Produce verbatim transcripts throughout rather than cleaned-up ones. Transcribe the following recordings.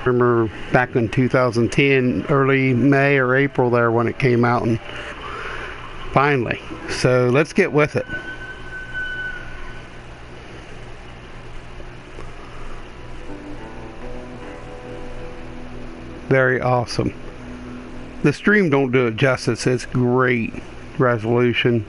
Remember back in two thousand ten, early May or April there when it came out, and finally. So let's get with it. Very awesome. The stream don't do it justice. It's great resolution.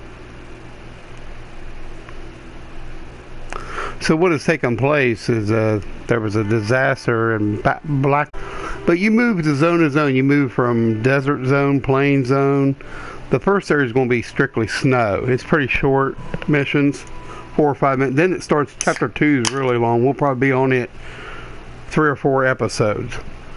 So what has taken place is uh, there was a disaster in ba- Black, but you move to zone to zone. You move from desert zone, plain zone. The first area is going to be strictly snow. It's pretty short missions, four or five minutes. Then it starts. Chapter two is really long. We'll probably be on it three or four episodes.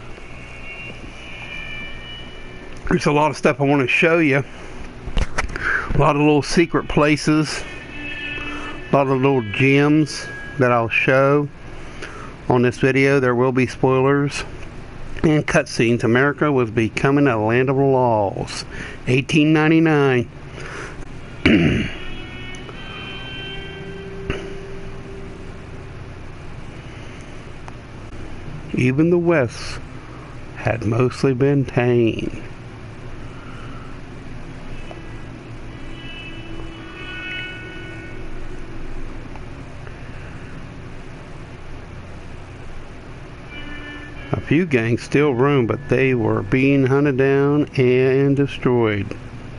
There's a lot of stuff I want to show you. A lot of little secret places. A lot of little gems that I'll show on this video. There will be spoilers and cutscenes. America was becoming a land of laws. eighteen ninety-nine. Even the West had mostly been tame. A few gangs still roamed, but they were being hunted down and destroyed.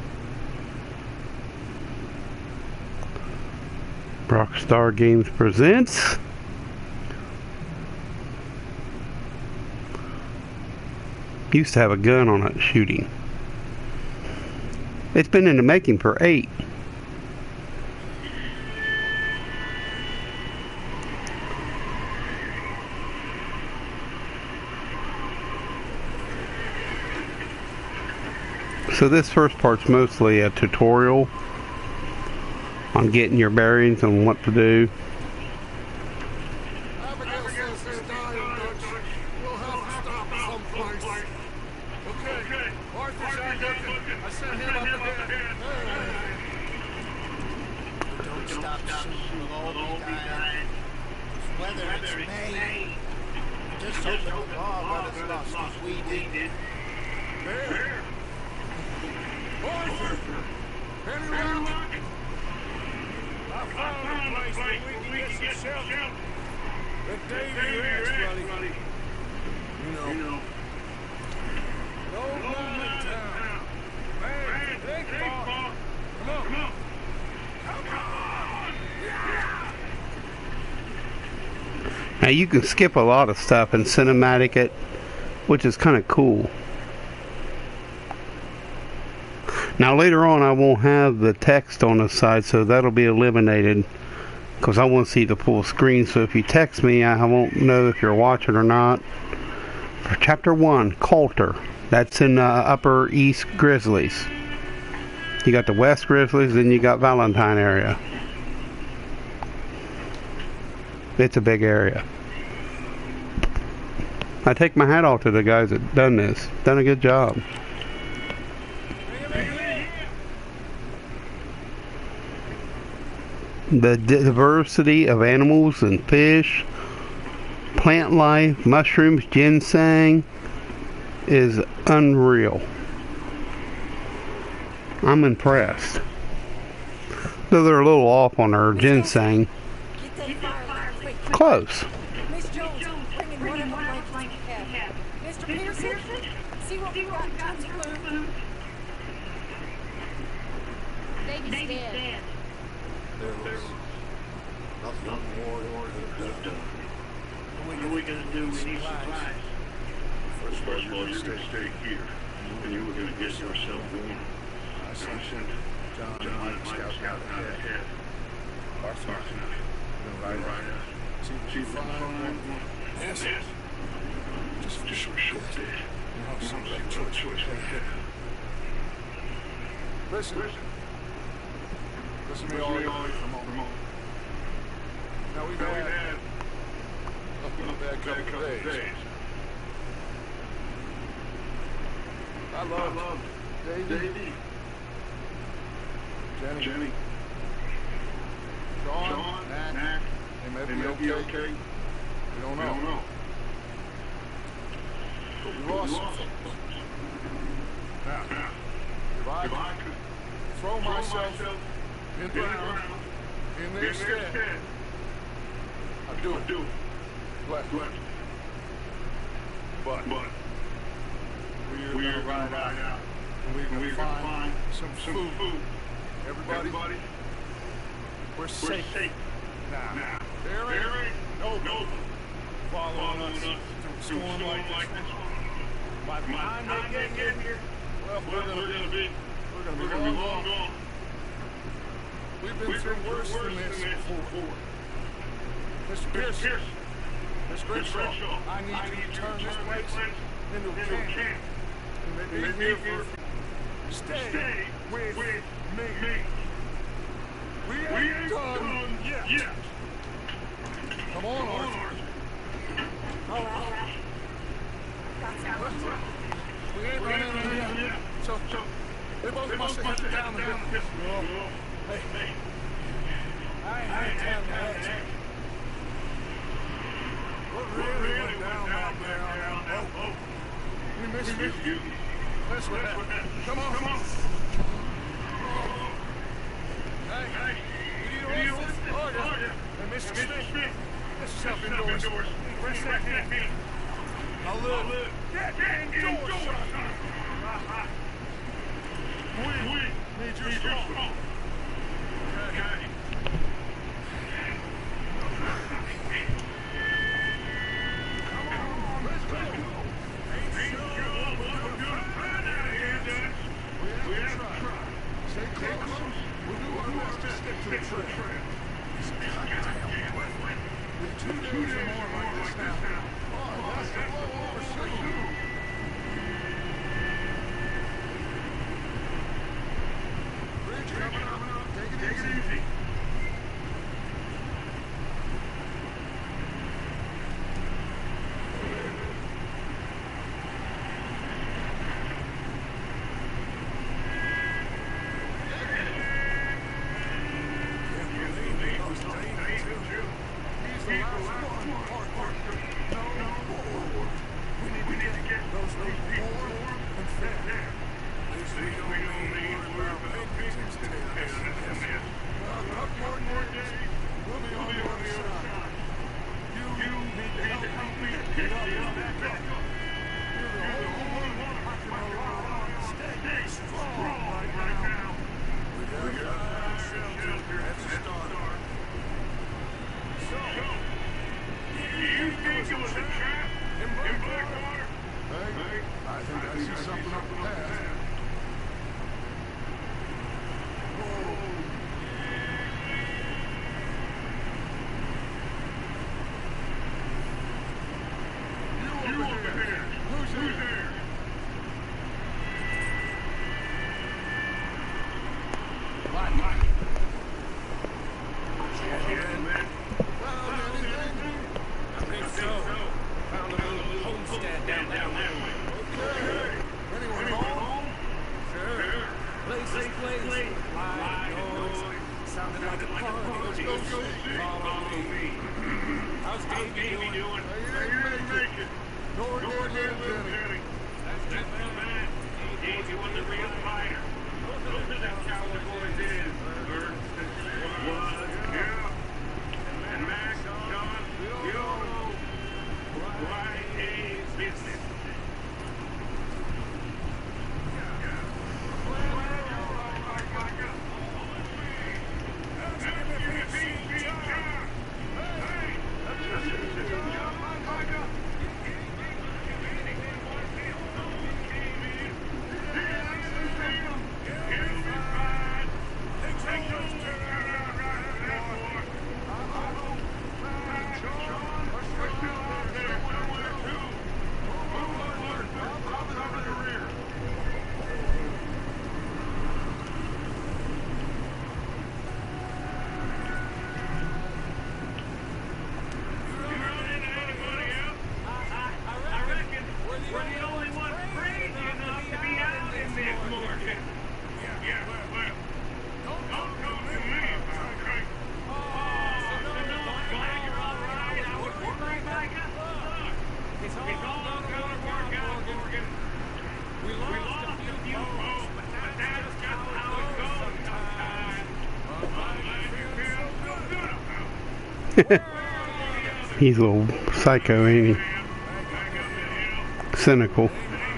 Rockstar Games presents used to have a gun on it shooting. It's been in the making for eight. So this first part's mostly a tutorial on getting your bearings and what to do. Now you can skip a lot of stuff and cinematic it, which is kind of cool. Now later on I won't have the text on the side, so that'll be eliminated because I want to see the full screen. So if you text me, I won't know if you're watching or not. For chapter one, Coulter. That's in uh, Upper East Grizzlies. You got the West Grizzlies, then you got Valentine area. It's a big area. I take my hat off to the guys that done this. Done a good job. The diversity of animals and fish, plant life, mushrooms, ginseng is unreal. I'm impressed. Though they're a little off on our ginseng. Close. Miss Jones, bring in whatever blankets you have. Mister Pearson, see what we got in terms of food. Baby's dead. There was nothing more to have done. What are we going to do? We need supplies. First of all, First of all, you're going to stay here, and you were going to get yourself warm. I sent John and Mike scouting out ahead. Arthur, Right, right. see what See you if you find. find one. Yes. Yes. Just for Just sure. for short day. You know, You some know, like some choice. choice we have. Listen, Listen. listen to me Listen all to me for all a for a moment. moment. Now we've Now we've had had a bad couple a couple of of days. days. I I love love Davey, Davey, Jenny, Jenny, Sean, John, Mac. Mac. They may They be may be okay. okay. We don't We know. don't know. You lost some folks. Now, if I could throw myself in the ground in their stead, I'd do it. Gladly. But we're gonna ride out, and we're gonna find some food. Everybody, we're safe. Now, there ain't no following us through a storm like this. By the time they get here, well, we're gonna be, we're gonna be long gone. We've been through worse than this before. Mister Pearson, Miss Grimshaw, I need you to turn this place into a camp. And maybe here for stay with me. We ain't done yet. Come on, Arthur. All right. Gotcha. We ain't running in yet. So, they both must have hit down the hill. Hey, hey. I ain't telling that. What really went down out there on that boat? We missed you. Let's with that. Come on, come on. Hey, hey. We need to watch this order. And Mister Smith, this is help indoors. Where's that hand? I'll live. Get indoors, son. We, we need you strong. Okay. It's all gonna work out. He's a little psycho, ain't he? Cynical.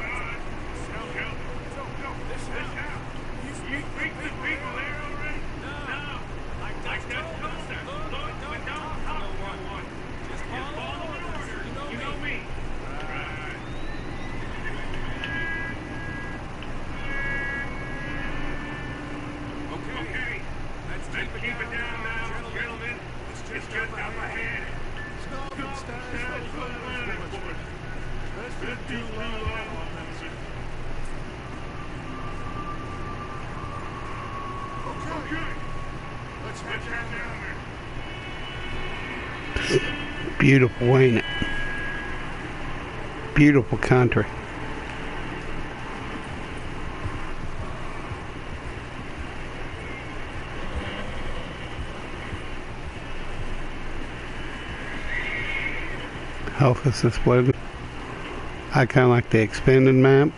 Beautiful, ain't it? Beautiful country. Health is displayed. I kind of like the expanded map.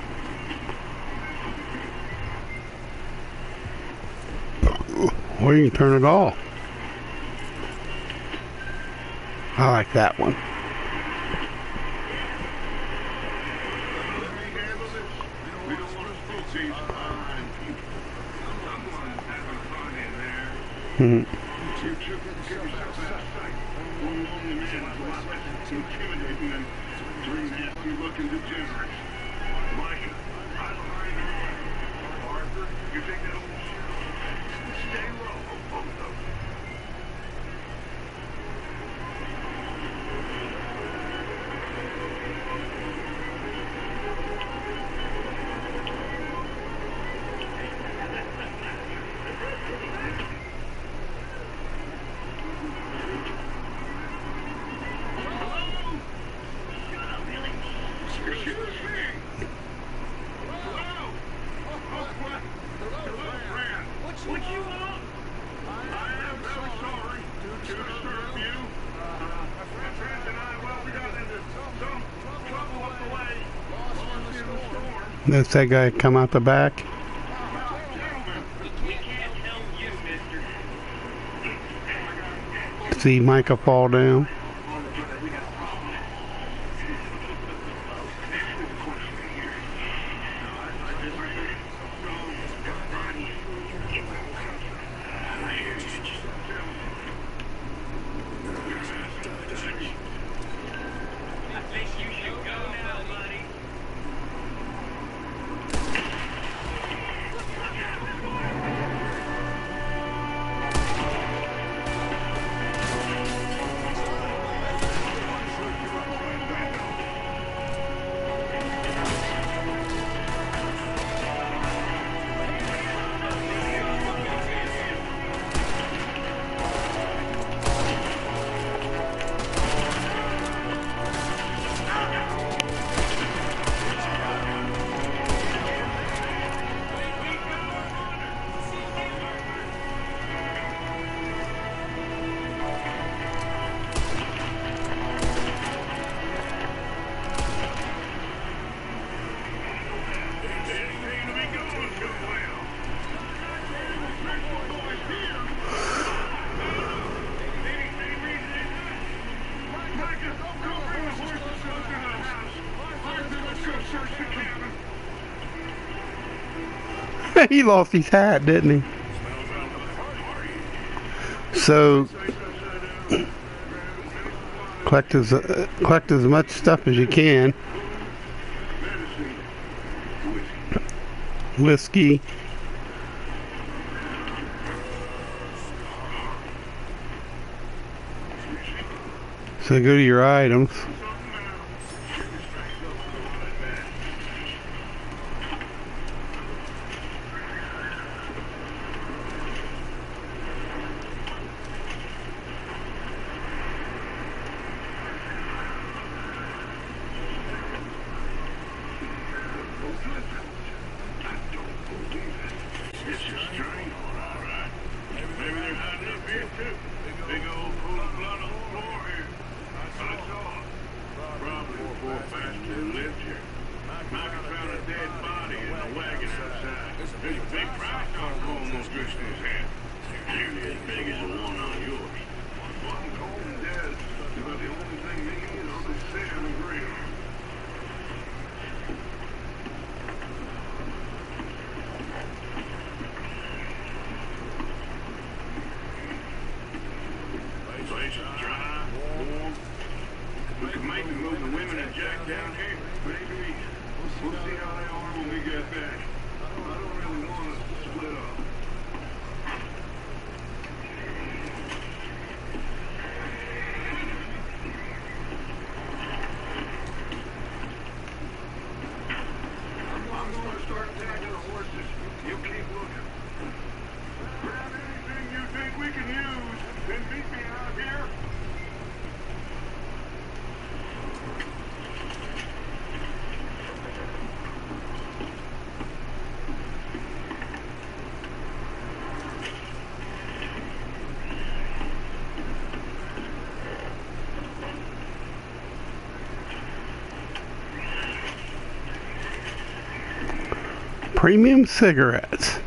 Or you can turn it off. I like that one. Mm-hmm. That's that guy come out the back. See Micah fall down. He lost his hat, didn't he? So collect as uh, collect as much stuff as you can. Whiskey. So go to your items. One cold and dead. About the only thing making it Uncle Sam agree on. Places dry, warm. We could maybe move the women and Jack down here. Maybe. We'll see how they are when we get back. I don't really want us to split up. I'm going to start tagging the horses. You keep looking. Grab anything you think we can use, then meet me out here. Premium cigarettes.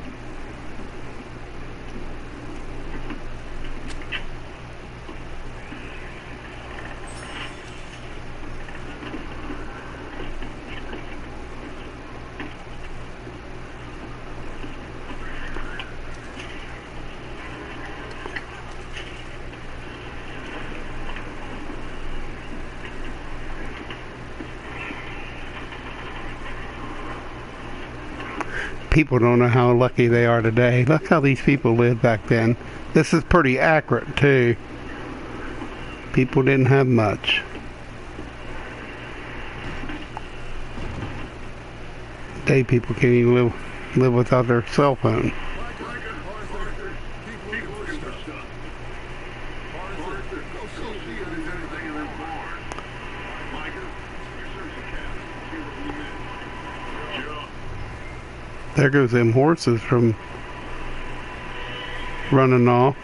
People don't know how lucky they are today. Look how these people lived back then. This is pretty accurate too. People didn't have much. Today people can't even live live without their cell phone. There goes them horses from running off.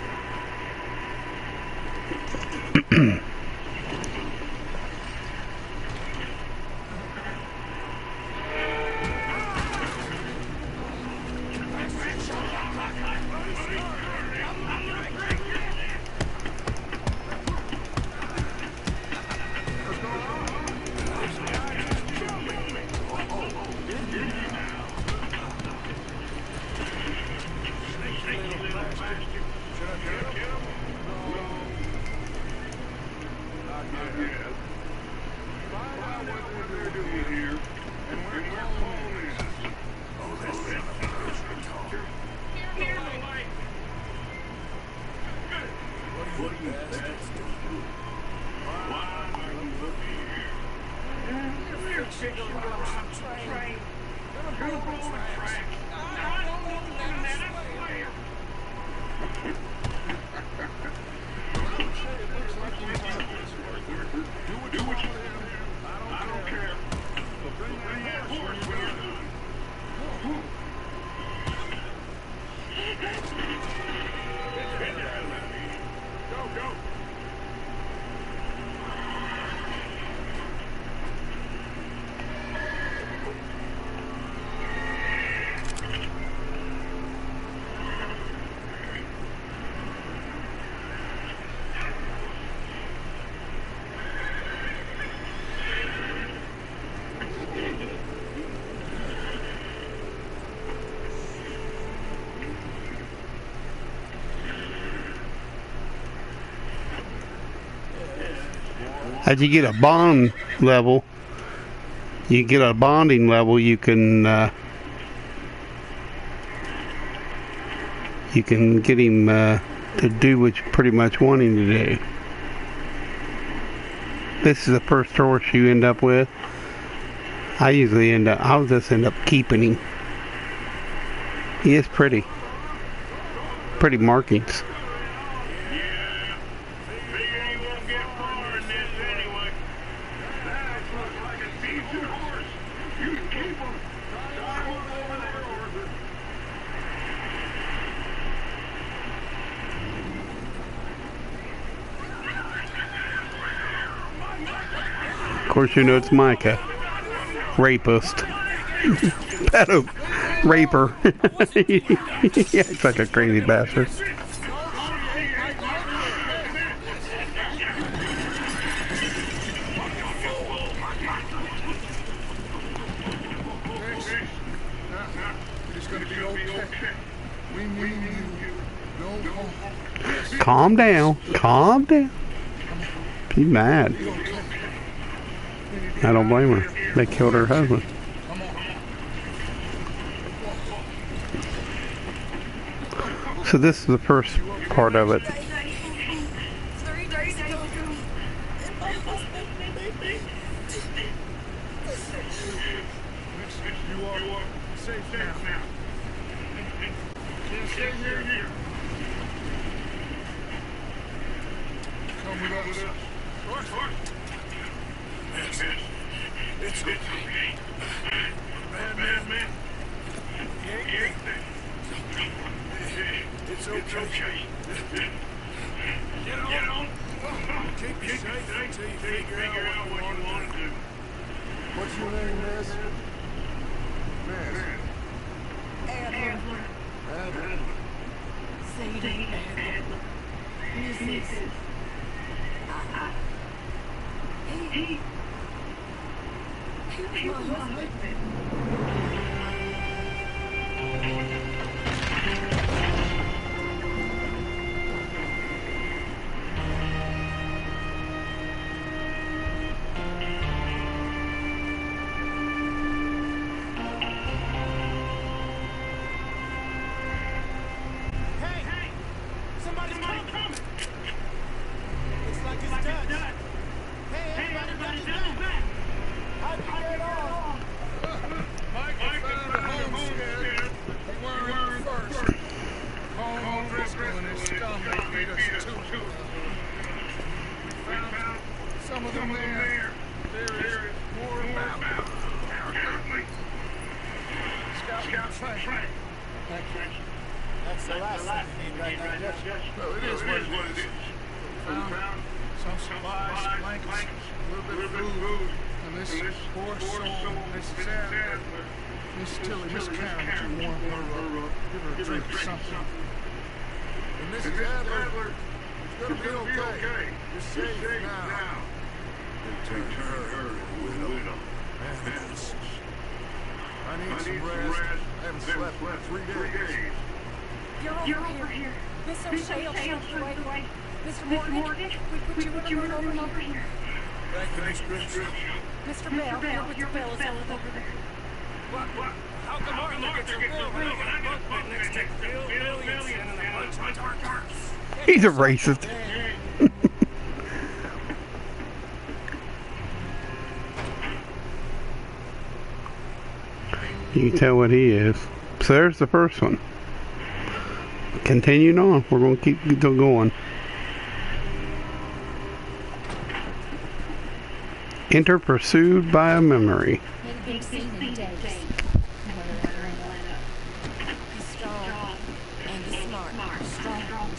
As you get a bond level, you get a bonding level, you can uh, you can get him uh, to do what you pretty much want him to do. This is the first horse you end up with. I usually end up, I'll just end up keeping him. He is pretty. Pretty markings. Of course, you know it's Micah. Rapist. Pedo. Raper. He acts like a crazy bastard. calm down. Calm down. She's mad. I don't blame her. They killed her husband. So this is the first part of it. Three days ago, and my husband made me. You are safe now. Can't stay here. Come with us. Horse, horse. Yes, it's okay. Bad man, man. It's okay. Get on. Get on. Keep you safe until you figure out what you want to do. What's your name, miss? Miss. Adler. Adler. Sadie Adler. Missus He... He was my husband. Some of them there. There is more about. Scout Frank. That's the last thing you need right now, Judge. Well, it is what it is. Found some supplies, blankets, a little bit of food, and this poor soul, Missus Adler, Miss Tilly, Miss Karen, to warm her up, give her a drink or something. And Missus Adler, it's gonna be okay. You're safe now. Return her a widow. Animals. I need some rest. I haven't slept for three days. You're over, You're over here. Miss O'Shea will show you right. Mister Morgan, we put you in a room over here. Thank you, Miss Grissom. Mister Bell, here with the bells over there. What, what? How come Martin Arthur gets a bill when I get a bump next to Bill Williamson and a bunch of tarts? He's a racist. You can tell what he is. So there's the first one. Continuing on. We're going to keep going. Enter pursued by a memory. He's strong and he's smart. Strong.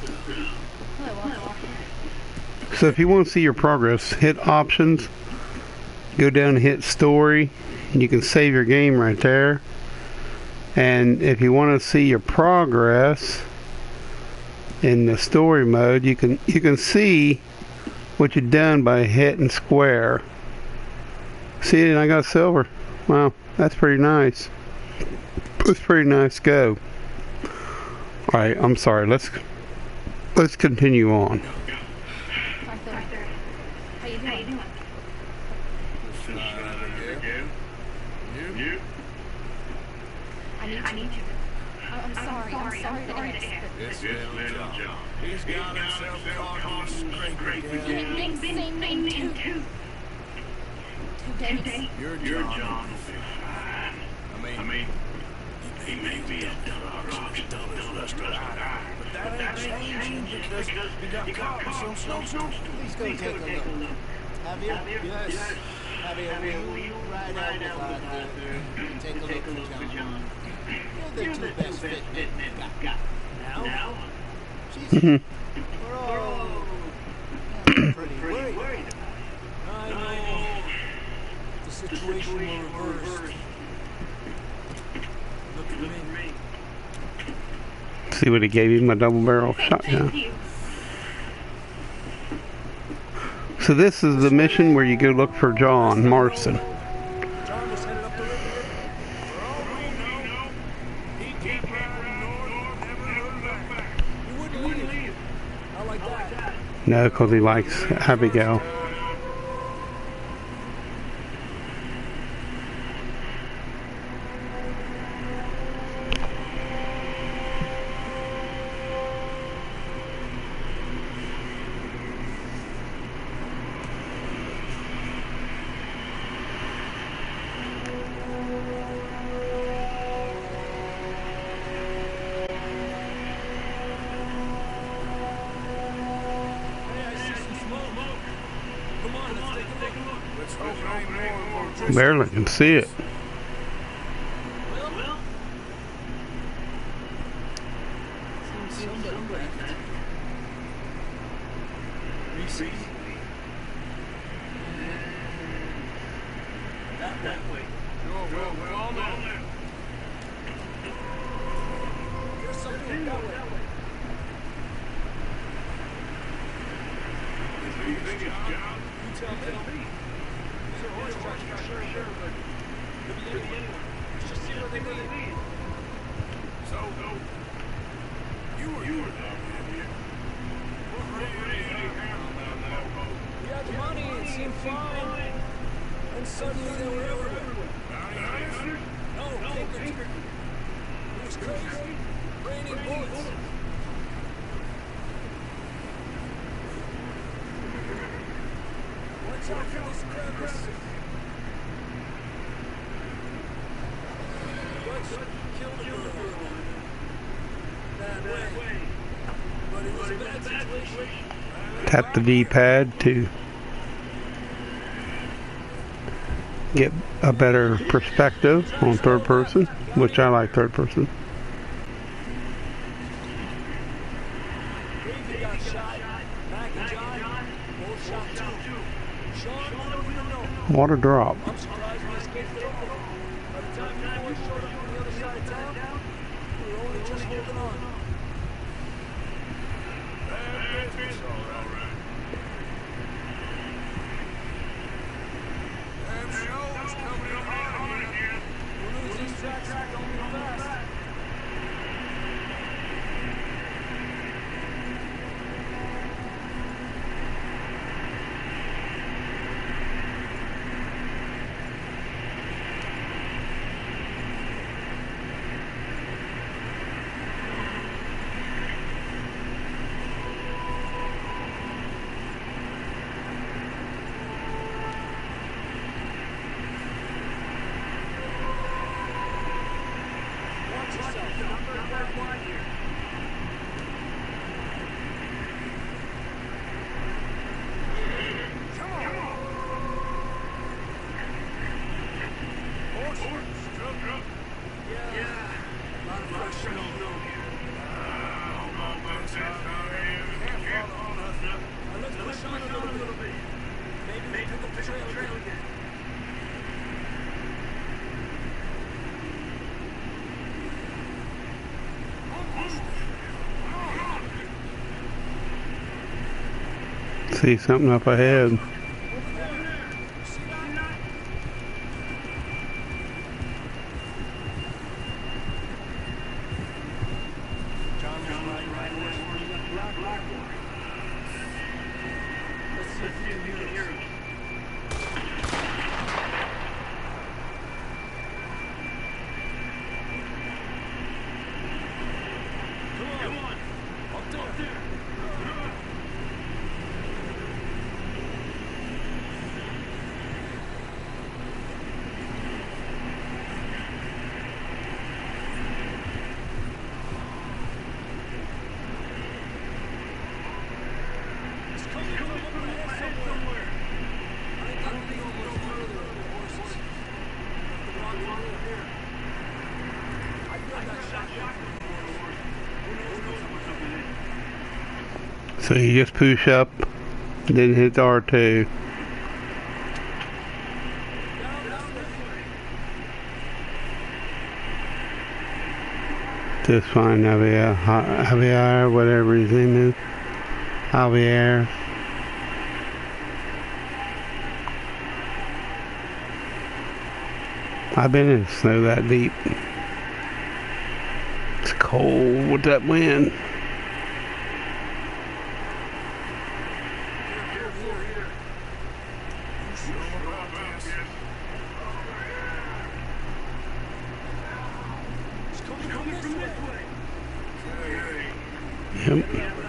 So if you want to see your progress, hit options, go down and hit story, and you can save your game right there. And if you want to see your progress in the story mode, you can you can see what you've done by hitting square. See, and I got silver. Wow, that's pretty nice. That's pretty nice go. All right, I'm sorry. Let's let's continue on. How you doing? You? I need you. I need you. I'm sorry. I'm sorry to ask. It's little John. He's got himself caught in a scrape again. Big same name too. Two days. Your John will be fine. I mean, I mean, he may be a dumb rock and dumb as rest of us. But that ain't changing because he got caught with some snowstorm. Please go take a look. Have you? Yes. Have you? Will you ride out beside there and take a look at John? You're the two best fit men we've got. Now? She's... We're all... pretty worried. I know. The situation will reverse. Look at me. See what he gave him, a double barrel shotgun. So this is the mission where you go look for John Marston. John just headed up the river. For all we know, he kept riding north, never looked back. He wouldn't leave. No, because he likes Abigail. Let's hope it ain't more of a Barely can see it. Tap the D-pad to get a better perspective on third person, which I like third person. Water drop. See something up ahead. So you just push up, then hit R two. Just find Javier, Javier, whatever his name is. Javier. I've been in snow that deep. It's cold with that wind. It's coming from this way. Yep.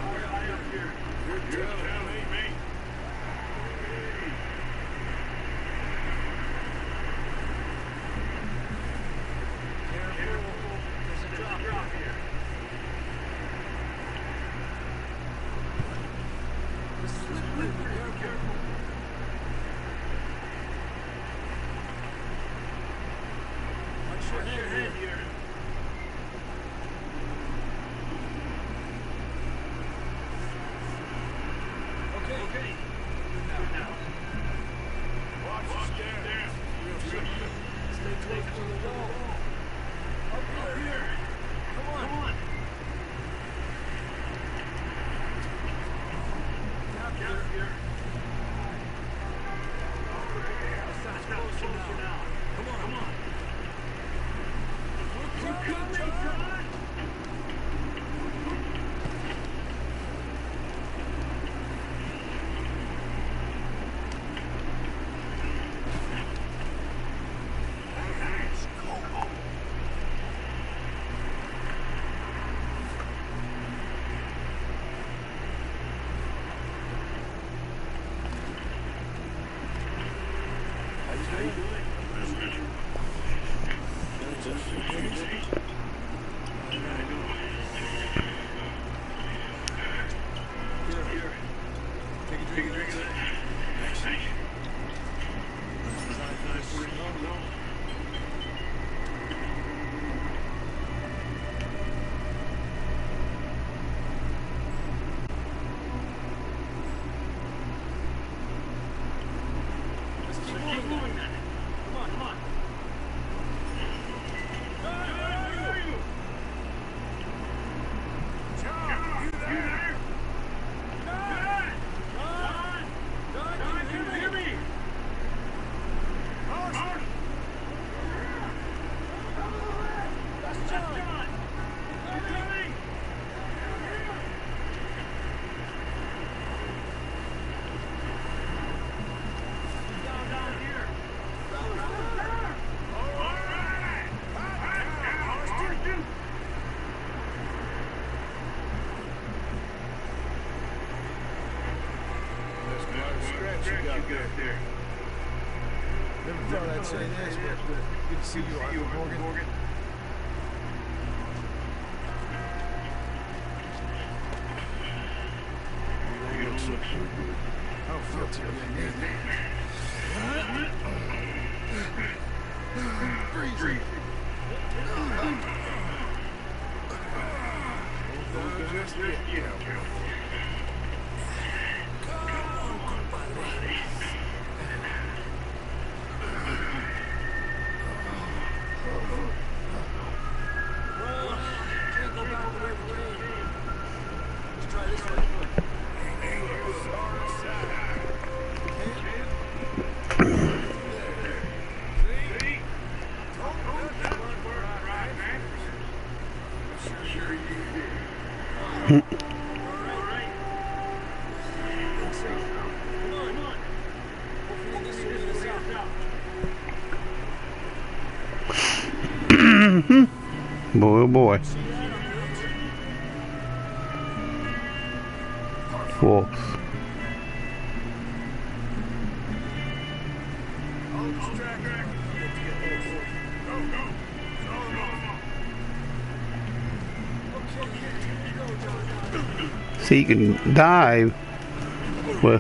Never thought I'd say this, but good to see you, Arthur Morgan. You don't look so good. I don't feel too good. Breathe. Just yet, you know. Boy, oh boy. Wolves. See, you can dive with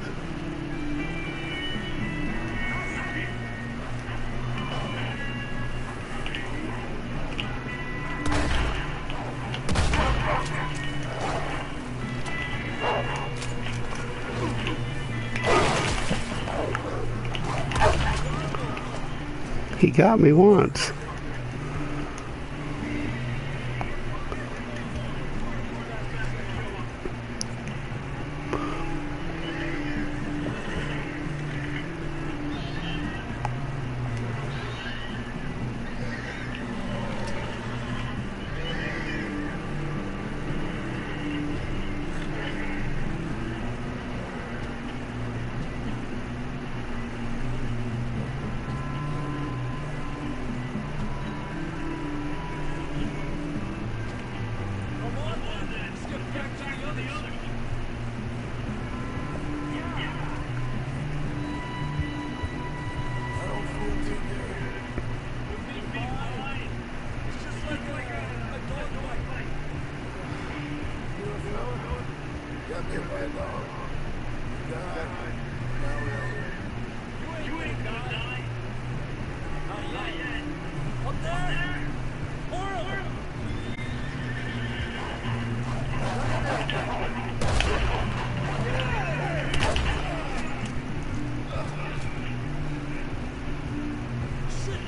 he got me once.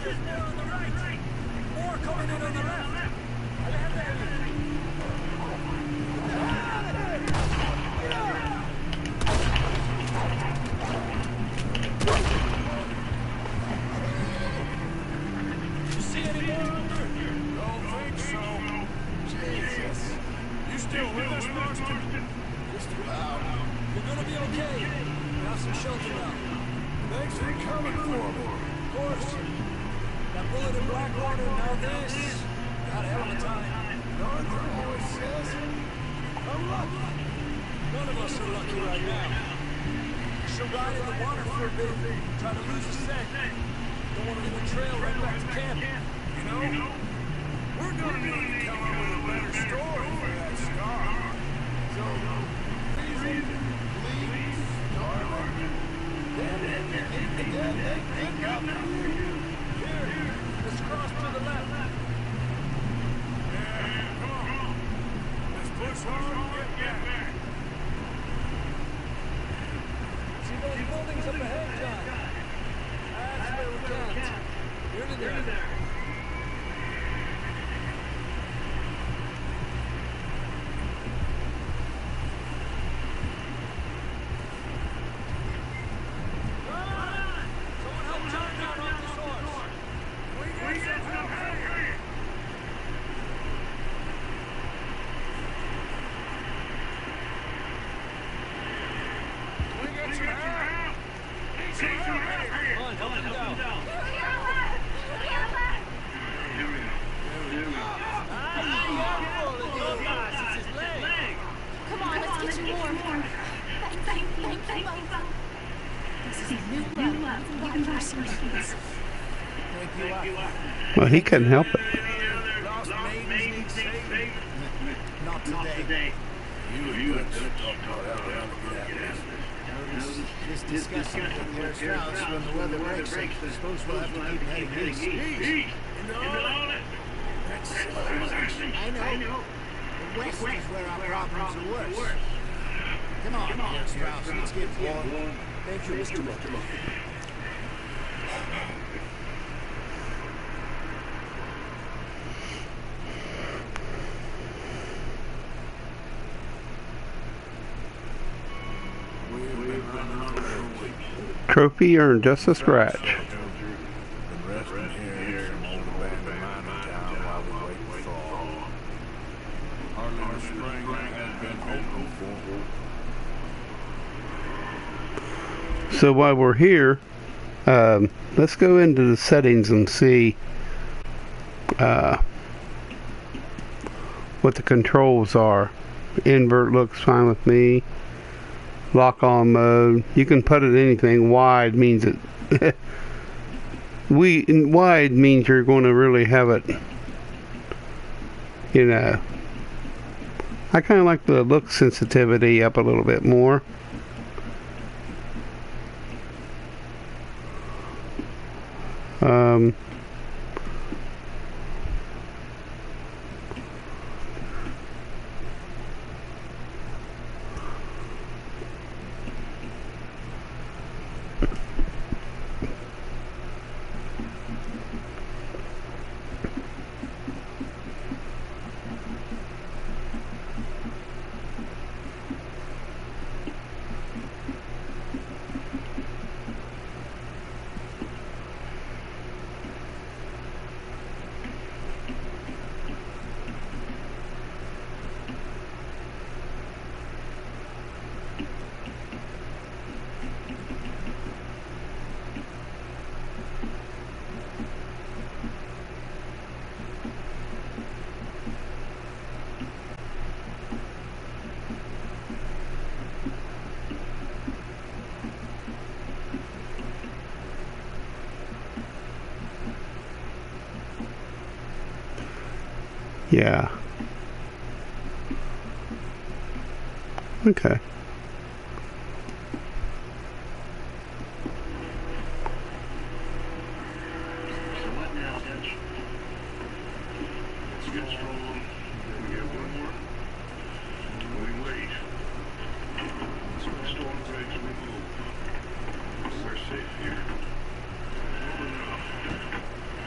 There's more on the right. More coming in on the left. You see any more under it? Don't think so. Jesus. You still with us, Marston? Just about. You're gonna be okay. Got some shelter now. Thanks for coming for me. Of course. That bullet in Blackwater, now this. Got a hell of a time. Arthur always says, I'm lucky. None of us are lucky right now. She'll ride in the water for a bit, try to lose a scent. Don't want to leave a trail right back to camp. You know, we're gonna need to come up with a better story for that scar. So, freezing, bleeding, starving. Damn it, ain't the dead they think up for you. Here, let's cross to the left. Yeah, come on. Let's push on and get back. See those buildings up ahead, John? That's where we can't. Nearly there. Well, he couldn't help it. Not today. You you talk about This discussion with their Strauss when the weather breaks. I suppose we'll have to keep heading east. East. I know. The west is where our problems are worse. Come on, Herr Strauss, let's get warm. Thank you, Mister Mister Trophy earned, just a scratch. Been resting here in some old abandoned mining town while we wait for thaw. Hardly the spring has been hopeful for. So while we're here, um, let's go into the settings and see uh, what the controls are. Invert looks fine with me. Lock on mode. You can put it anything. Wide means it. we wide means you're going to really have it. You know. I kind of like the look sensitivity up a little bit more. Um. Yeah. Okay. So what now, Dutch? Let's get strong. We got one more. We wait. So the storm breaks, we move. We're safe here. Well enough.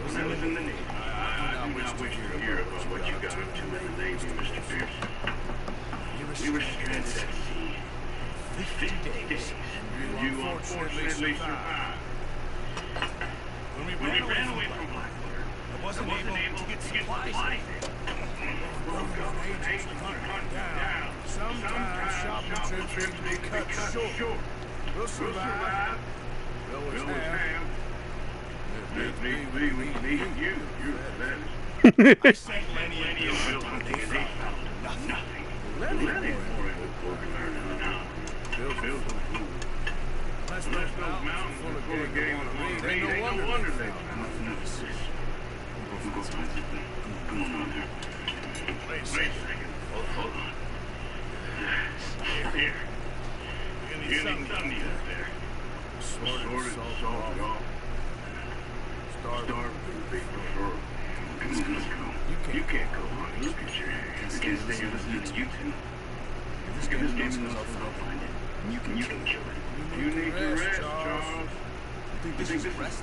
when I was in the Navy. I, I do not wish to hear about what you got up to in the Navy, Mister Pierce. We were stranded at sea. Fifty days. And you unfortunately survived. When we ran, we ran away from Blackwater, I wasn't, I wasn't able, able to get supplies. Broke up and agents were cut down. Sometimes shopping trips need to be cut short. We'll survive. We'll always have. If need be, we need you. You're the best. I sent Lenny and Bill hunting and they found nothing. Lenny for it with Porcupine now. Bill, Bill, Unless those mountains full of game, game and weed, ain't no wonder, wonder they found nothing. We'll go find something. Come on out there. Wait a second. Hold, hold on. Here, here. You need something up there. Sorted, salted off. Starved for the big referral. Come on, let's go. You can't go on. Look at your hair. You can't stay here listening to you two. If this game is enough, I'll find it. And you can, you can kill it. You need to rest, Charles. You think this is rest?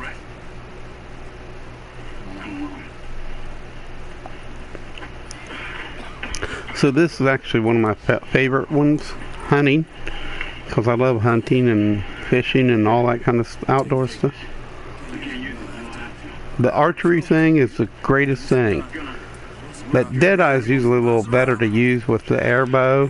Come on. So this is actually one of my fa- favorite ones, hunting, because I love hunting and fishing and all that kind of outdoor stuff. The archery thing is the greatest thing, but Deadeye is usually a little better to use with the air bow.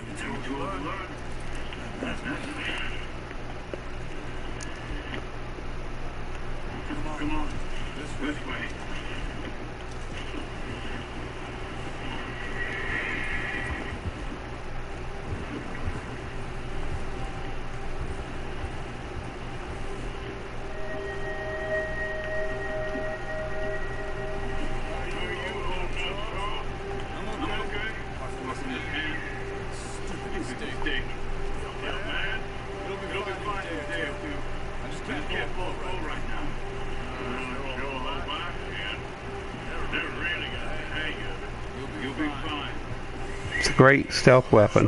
It's a great stealth weapon.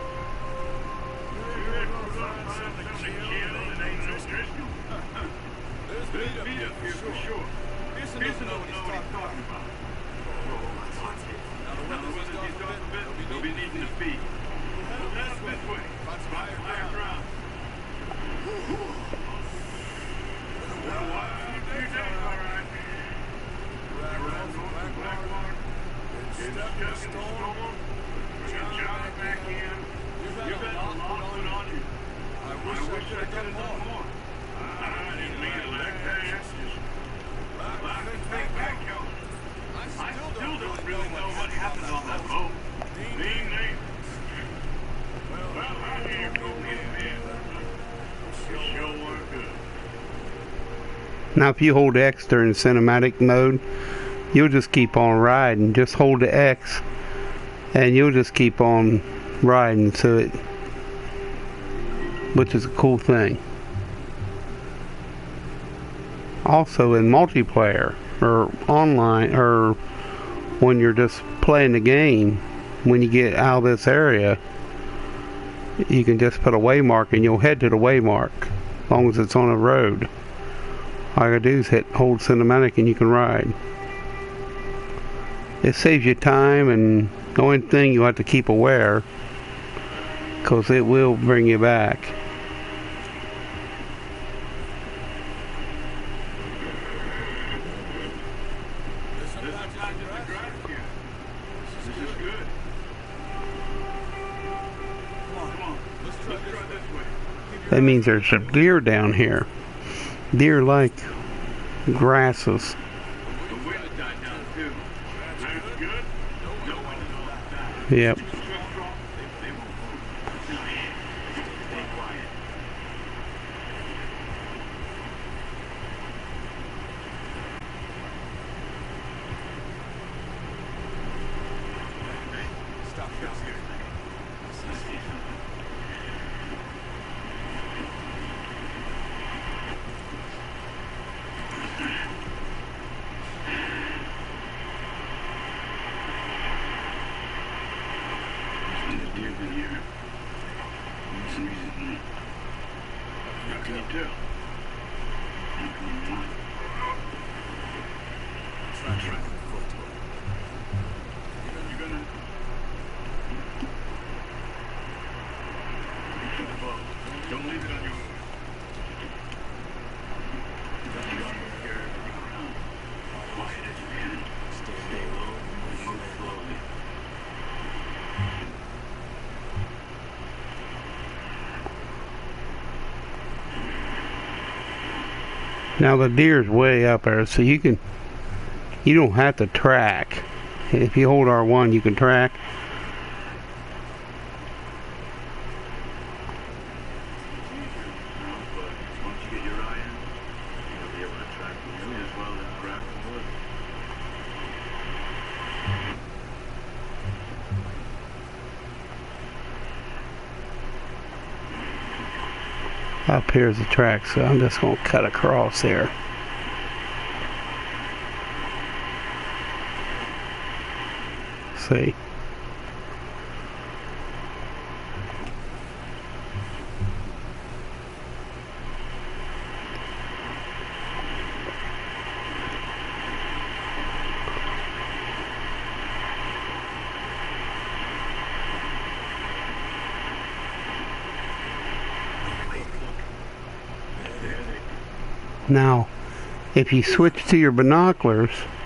Now if you hold X during cinematic mode, you'll just keep on riding. Just hold the X and you'll just keep on riding, so it, which is a cool thing. Also in multiplayer or online, or when you're just playing the game, when you get out of this area, you can just put a waymark and you'll head to the waymark as long as it's on a road. All you gotta do is hit hold cinematic and you can ride. It saves you time, and the only thing you have to keep aware, because it will bring you back. That means there's some deer down here. Deer like grasses. Yep. Now the deer's way up there, so you can, you don't have to track. If you hold R one, you can track. Up here's the track, so I'm just going to cut across there. See. Now, if you switch to your binoculars,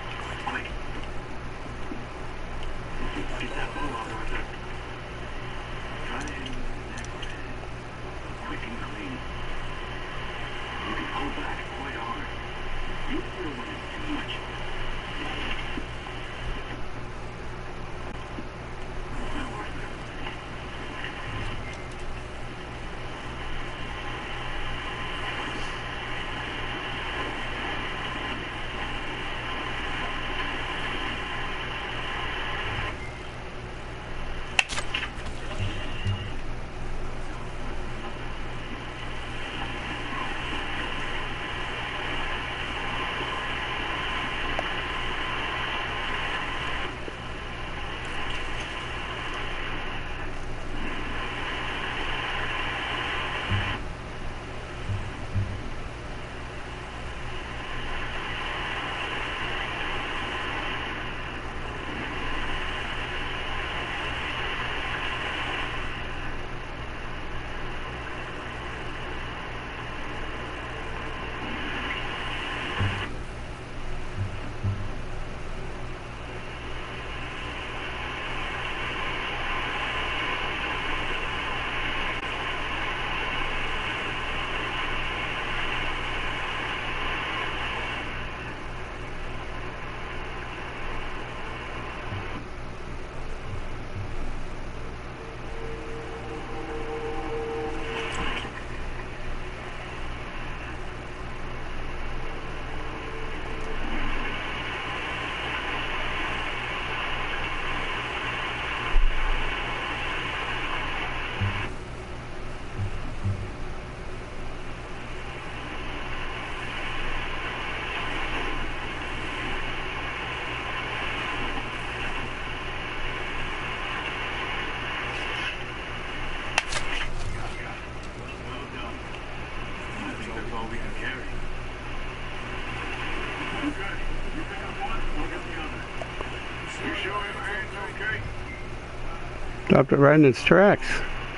dropped it right in its tracks.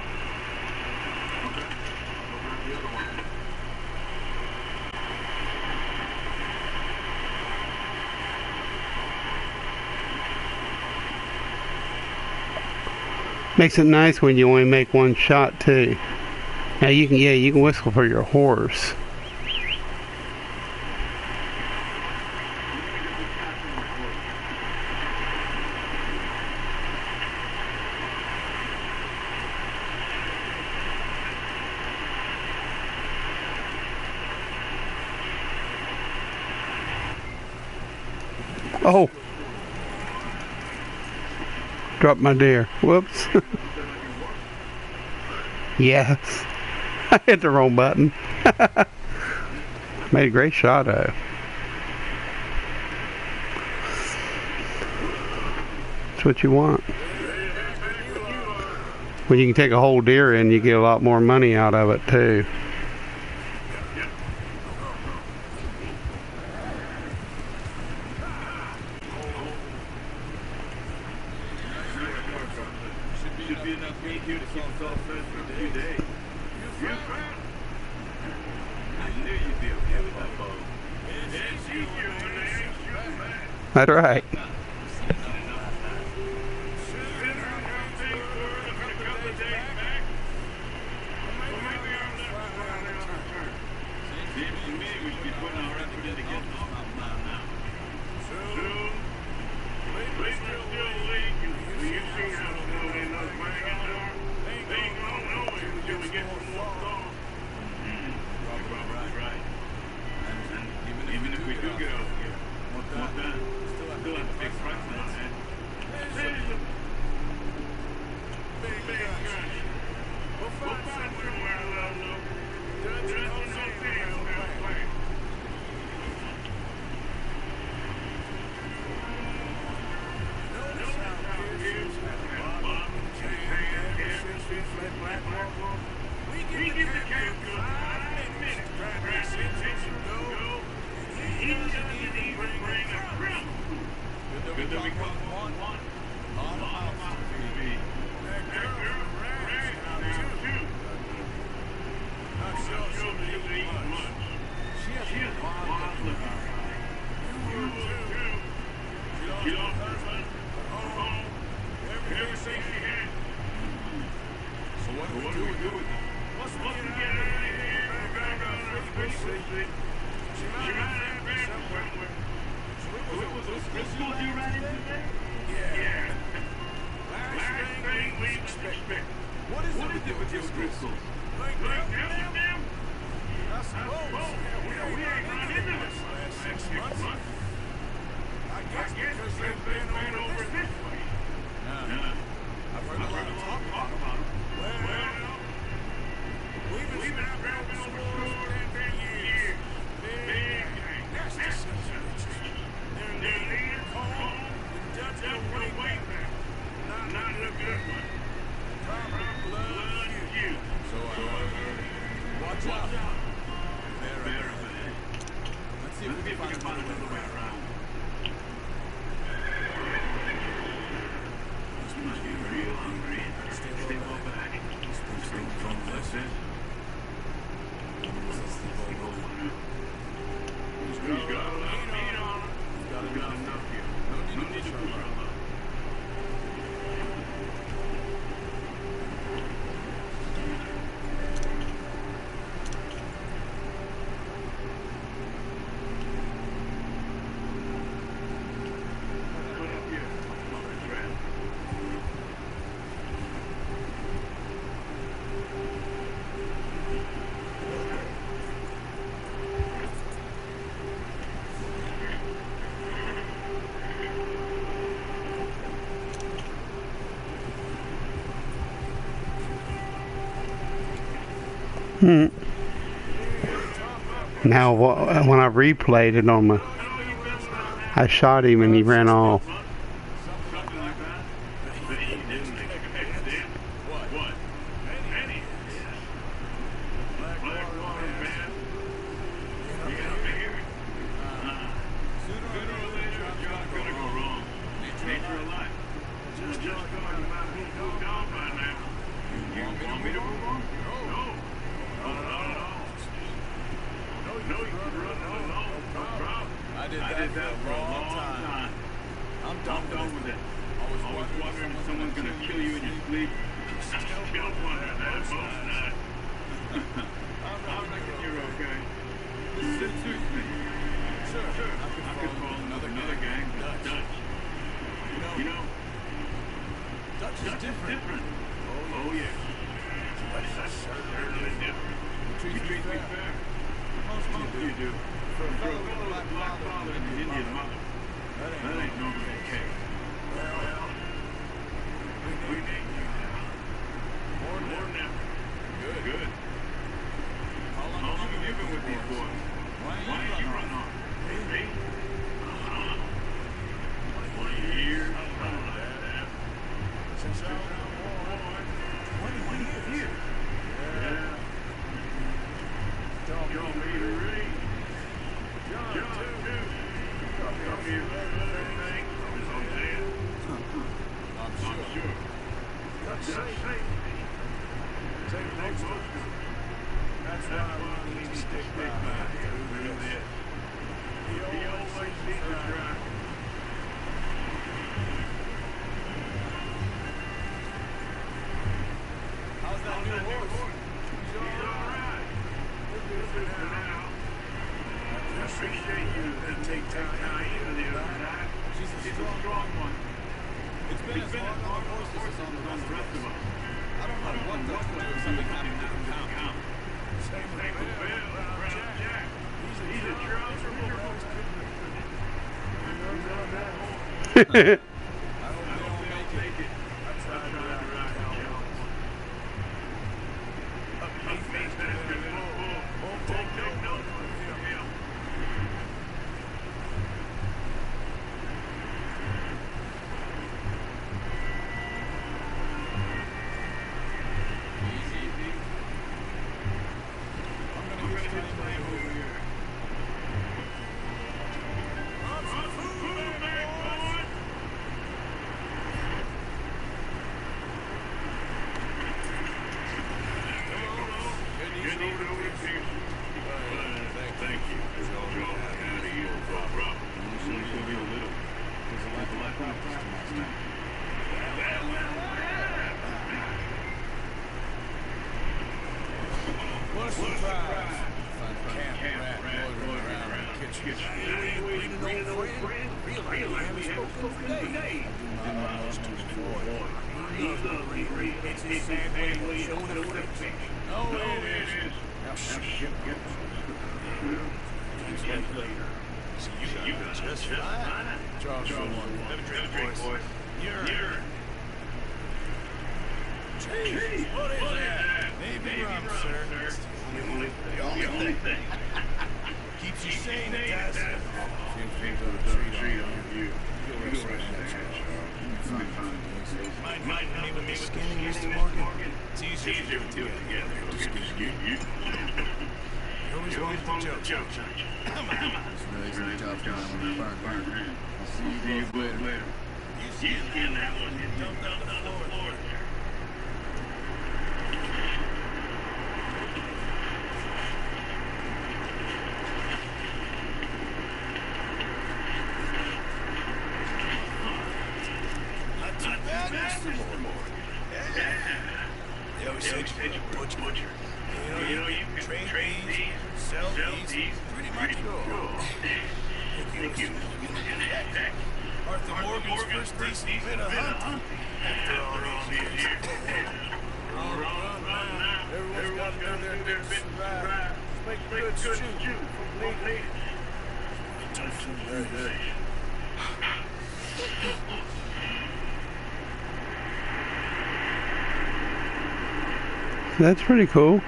Makes it nice when you only make one shot too. Now you can, yeah, you can whistle for your horse. Oh! Dropped my deer. Whoops. Yes. I hit the wrong button. Made a great shot though. That's what you want. When you can take a whole deer in, you get a lot more money out of it too. That's right. Maybe we should be putting our to get off this mountain now. Soon. Leave still leak. You see how slow they those wagons are? They ain't gonna know it until we get some more snow. Probably right. And even if we do get out here, what's that? Still have a big price on our head. There's a big, big gun. We'll find somewhere around though. There's no city on that way. Notice how kids have a bomb and can ever since we fled Blackwall. We give the camp five minutes to grab our sentence and go. He doesn't even bring a crumb. Good that we caught one. Lot of mouths to feed. That girl ran out too. Not sure she'll eat much. She has a lot of living. You will too. She lost her husband, her home, everything she had. So what do we do with it? Once we get out of here, we're back on our feet, we'll see. She might have been somewhere. So it was a Driscoll you ran into today? Yeah. Last thing we expect. What is it with those Driscolls? Like them? I suppose. Yeah, we ain't run into this last six months. I guess because they've been over this way. Nah. I've heard a lot of talk about it. Well, we've been scrapping over stores for years. Big, nasty sons of bitches. Their leader, Cole, and Dutch will wait back. Not a good one. Karma loves you. So I heard. Watch out. Bear up ahead. Let's see if we can find another way around. You must be real hungry. Stay well back. Stay from this in. Who's got a lot of meat on him? Who's got enough here? No need to push our luck. Hmm. Now, when I replayed it on my, I shot him and he ran off. Something like that? But he didn't expect it. What? What? Penny? Blackwater man. You gotta figure it. Sooner or later, a job's gonna go wrong. Nature of life. Just going about who's moved on by now. You want me to move on? No. No, no, no. No, you can run alone. No problem. I did I that, did for that a for a long long time. time. I'm done, I'm done with it. Always Always wondering if someone's gonna kill you in your sleep. Still wonder that most nights. I'm thinking you're okay. This suits me. Sure, Sure, I could I could fall call in another another gang, Dutch. Dutch. You know, You know, Dutch is Dutch is different. different. Oh yeah. That's certainly different. He You treats treat me fair. Most Most do. you do. For a For a fellow fellow with with a a black father and an Indian mother, That ain't, that ain't normally the case. Well, we need you now. More than ever. Good. Good. How long How long have have you you been been with these boys? Why Why ain't did you you run run off? off? Me? Uh-huh. Twenty years? Something like that. Since I was born. Twenty years? Yeah. John me to read. John, too. Come here, everything from his own dad. I'm I'm sure. sure. That's safe. Take most of it. That's why we need to stick by through this. He always seems to try. How's that new horse? He's all right. He'll do for now. Yes, appreciate you that take time out of the other side. She's a strong one. It's been as hard on the horses as on the rest of us. I don't know what they'll do if something happens out in town. Same with Bill, Brown Jack. He's a trouser for those I hope they don't make it. I tried to ride out. Upbeat face that has been full. Won't take no note from him. Easy. I'm gonna get straight over here. What a surprise. Camp rat loitering around in the kitchen. We ain't an old friend. Realize I haven't spoken today. I do not much to avoid. He's ugly. It's his sad way of showing affection. No, it is. Now shit. Get later. See, you got just fine. Charles, for one. Let me drink, boys. You're... Jeez, what is that? Maybe rum, sir. The only thing. Keeps you sane, it does. Seems to be a treat on you. You'll rest that shit. Mind me with me skinning, Mister Morgan? It's easier to do it together. Just get you. You always want to joke. Come on. It's really tough down on the burn. I'll see you both later. You skin that one and dumped on the floor. Not too bad, Mister Morgan. Yeah. They always said you were a butcher. You know, you can trade these, sell these, pretty much go. Arthur Morgan's first decent bit of hunting after all these years. We're on the run now. Everyone's got to do their bit to survive. Make a good stew from late. Tough to very That's pretty cool.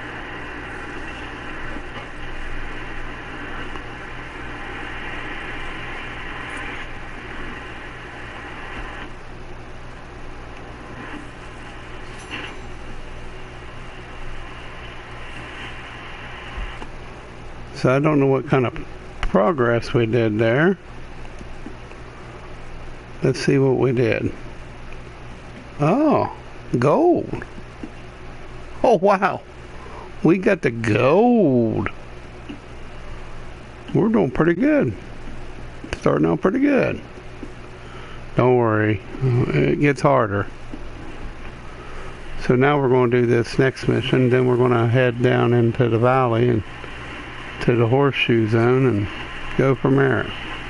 So I don't know what kind of progress we did there. Let's see what we did. Oh, gold. Oh, wow. We got the gold. We're doing pretty good. Starting out pretty good. Don't worry. It gets harder. So now we're going to do this next mission. Then we're going to head down into the valley and to the horseshoe zone and go from there.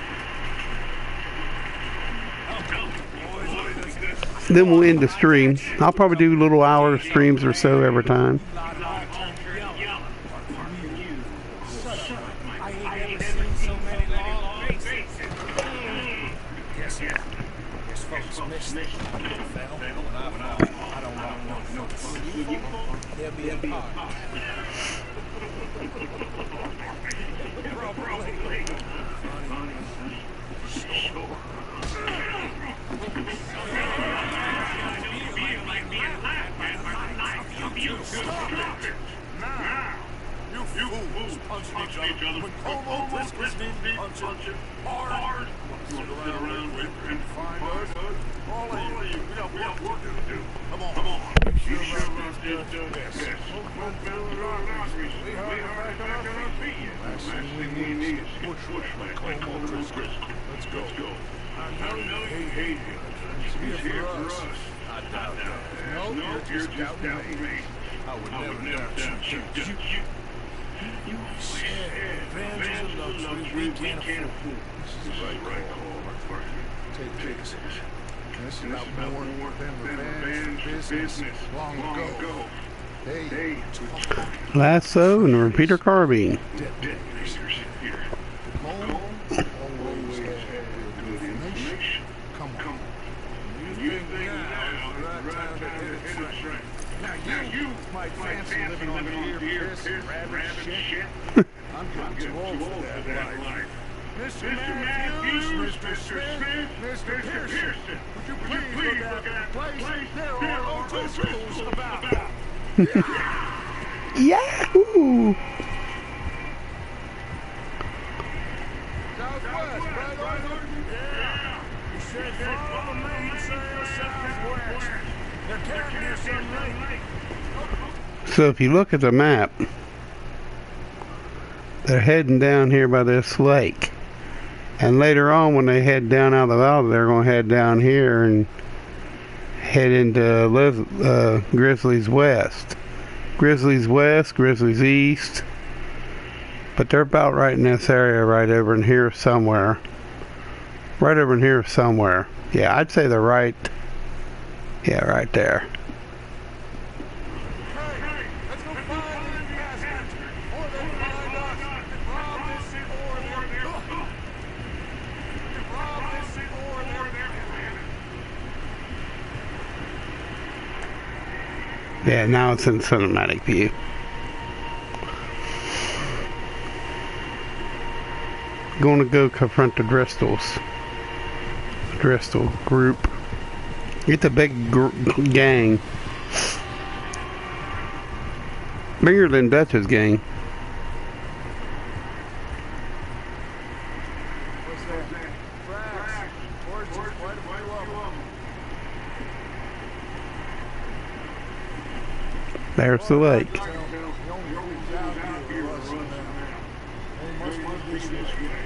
Then we'll end the stream. I'll probably do little hour streams or so every time. said, revenge is a luxury we can't afford. This is the right call, my friend. Take this. This is about more than revenge, business, long ago. They took Lasso and a repeater carbine. detonators here. Cole always had good information. Come on. You think now is the right time to hit a track. Now you might fancy living on the ear piss and rabbit shit. I'm getting too old for that life. Mister Matthews, Mister Smith, Mister Pearson, would you please look at the place? There are officials about. Yahoo! Southwest, right on? Yeah. You said follow the mainsail southwest. They're carrying near some lake. So if you look at the map, they're heading down here by this lake. And later on, when they head down out of the valley, they're going to head down here and head into Les- uh, Grizzlies West. Grizzlies West, Grizzlies East. But they're about right in this area, right over in here somewhere. Right over in here somewhere. Yeah, I'd say they're right. Yeah, right there. Hey, let's go find these bastards. Or they'll find us. Rob this or they're... Rob this or they're... Yeah, now it's in cinematic view. Going to go confront the Dristols. Dristle group. It's a big gr- gang. Bigger than Dutch's gang. What's that? Frags. Torches, quite a few of them. There's the lake. The only things out here are us and them. They must be this way.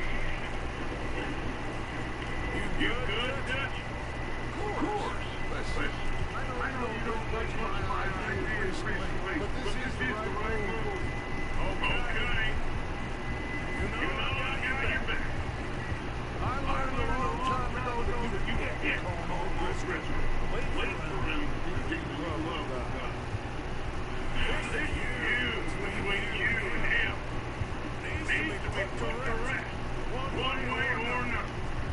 You good, Dutch? Of course. Listen, I know you don't touch my ideas recently, but this is the right move. Okay. You know I got your back. I learned a long time ago that you can't call no Grizzlies. Wait for them to get love about that. This is you, between you and him. Needs to be put to rest. One way or another.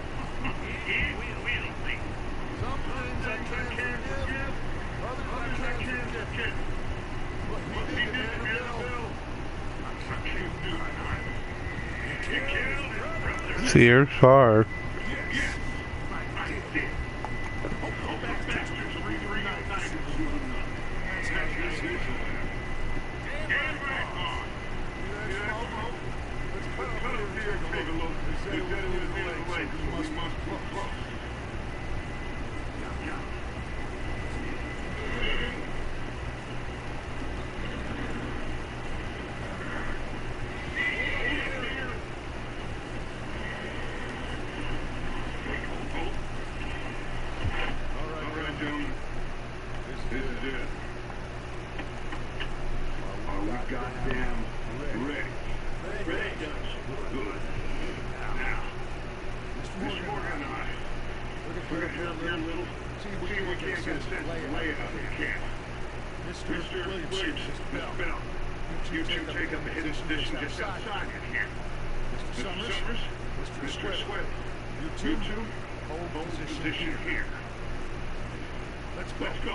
Some things I can't forgive, others I can't forget. What he did to Annabelle, I can't do it either. He killed his brother. Sears far. Yes, I did. Oh, that bastard's reunited. That's how this is. Get back on. See that smoke? Let's cut up here and take a look. They said it was near the lake, so we must be close. Mister Williams, Bell. You two take up a hidden position just outside in here. Mister Summers, Mister Sweat. You two hold position here. Let's go. Let's go.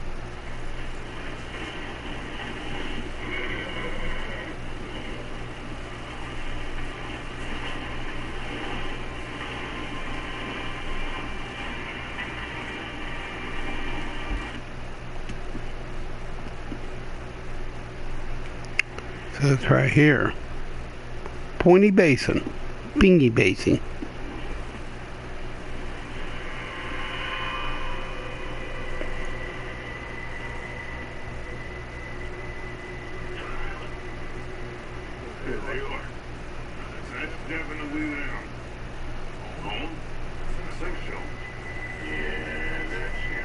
So it's right here. Pointy Basin. Bingy Basin. There they are. That's definitely them. Home? I think so. Yeah, that's him.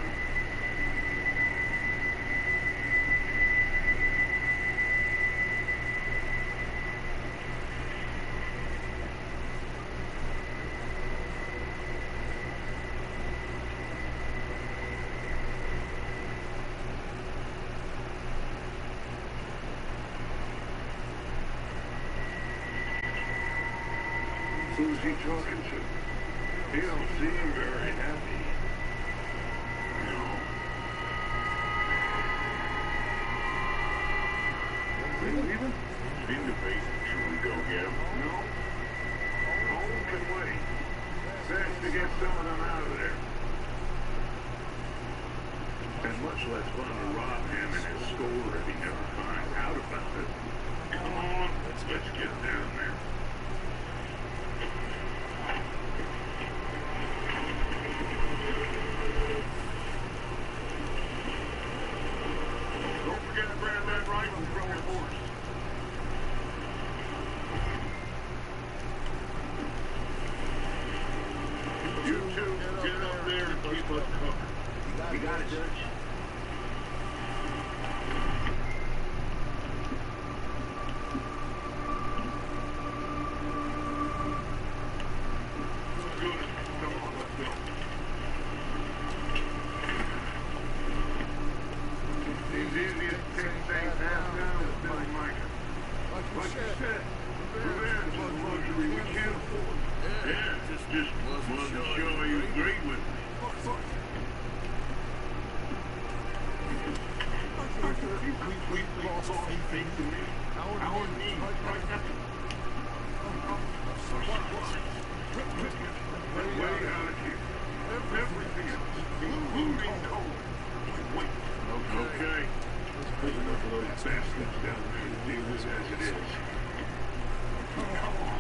Who's he talking to? He don't seem very happy. No. They leaving? In the basement. Should we go get him? No. No one can wait. Best to get some of them out of there. And much less fun to rob him and his store if he never finds out about it. Come on, let's, let's get down there. Don't forget to grab that rifle from your horse. You two, get up there and keep us covered. You got it, Dutch? Good. Come on, let's go. Seems easy to take things half down with Billy Micah. Like you said, revenge is a luxury we can't afford. Yeah, just, just wasn't sure you agreed with me. We, we lost faith in me. Our needs right now. Way out of here. Everything else, including coal. Wait. Okay. There's enough of those bastards down there to deal with as it is. Come on.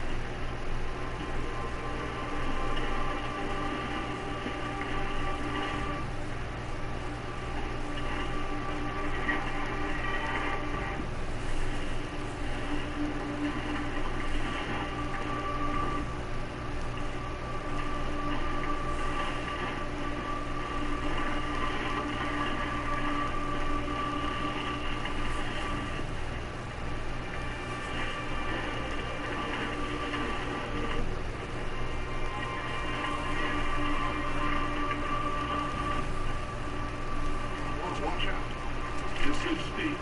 Watch out. This is steep.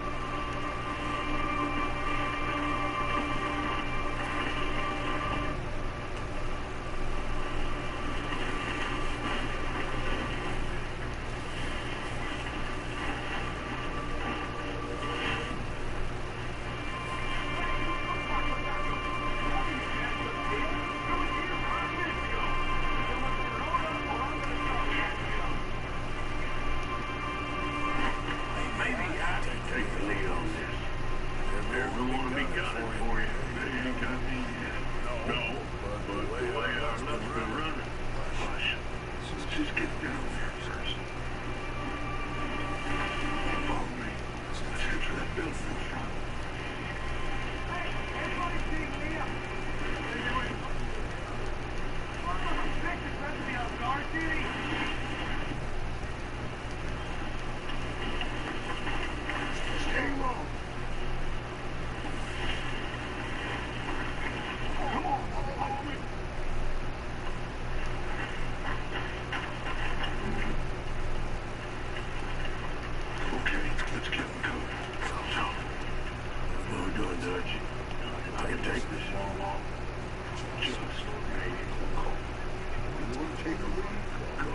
Take the lead on this. There's no one to be gunning for you. They ain't got me yet. No, but the way our luck's been running. Hush. Let's just get down there first. Follow me. Let's head for that building in front. Hey, everybody see Liam? What the heck is supposed to be on guard duty? Stay low. Come on, follow me. Okay, let's get them covered. So, what are we doing, Dutch? I can take this. Just make it go. You want to take a lead? Go.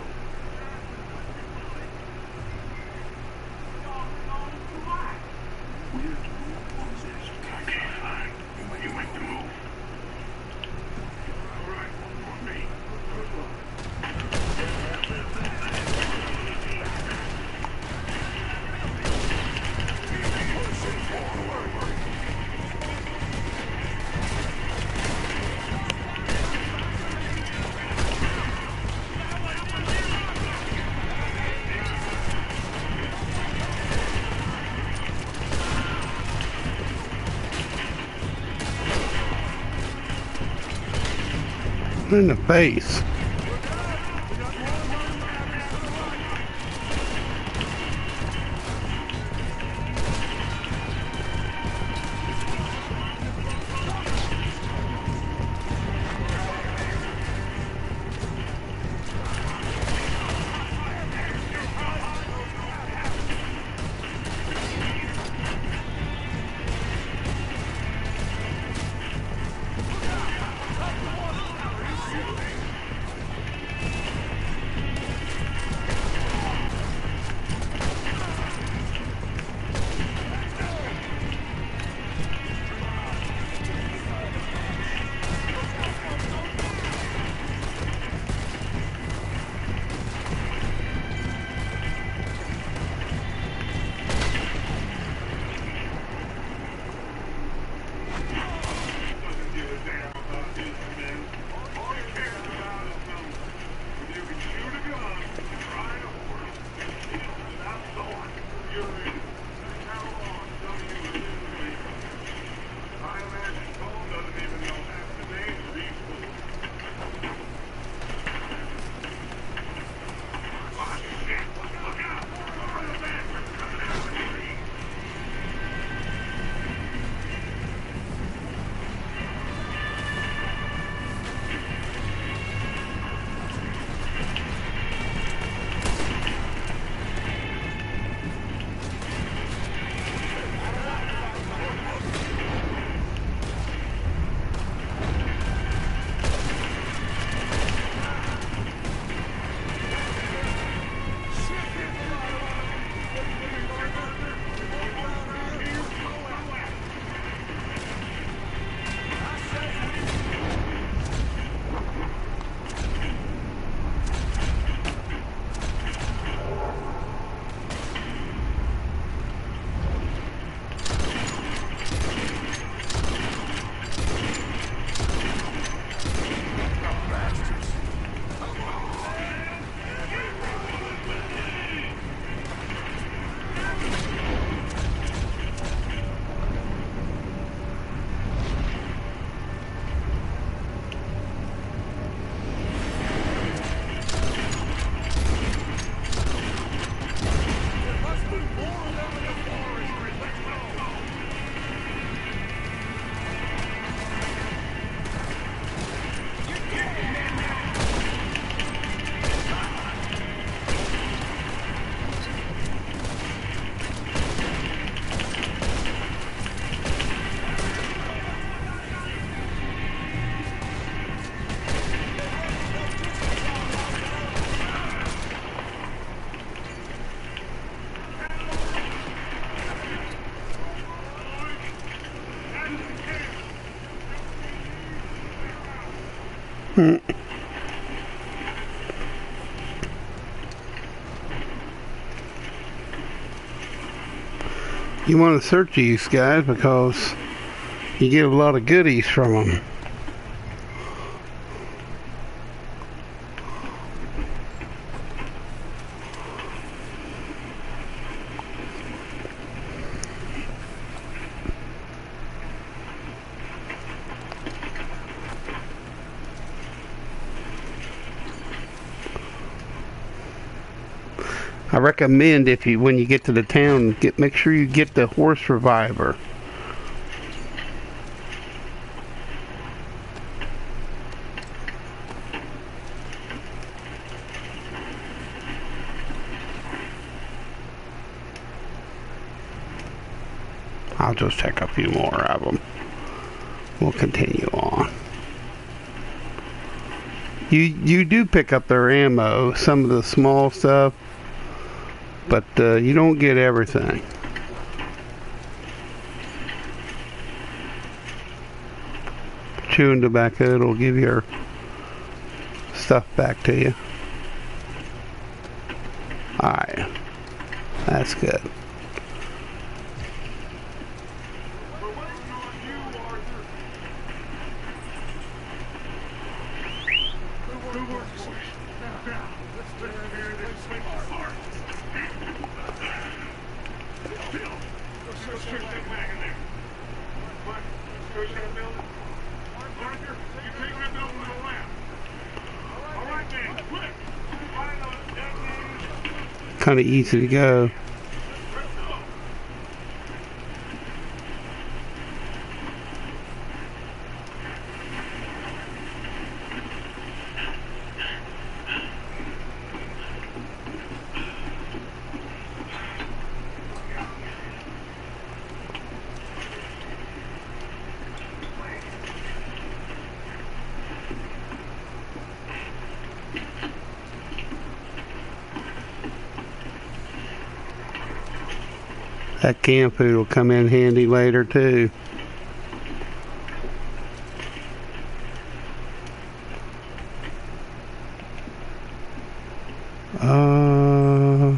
We have to move on this. Okay, fine. You make, you make the move. All right, on me. Good luck. In the face. Hmm. You want to search these guys because you get a lot of goodies from them. I recommend if you, when you get to the town, get make sure you get the horse reviver. I'll just check a few more of them. We'll continue on. You you do pick up their ammo, some of the small stuff, but uh, you don't get everything. Chewing tobacco, it'll give your stuff back to you. Alright, that's good. Kind of easy to go. That canned food will come in handy later too. Uh,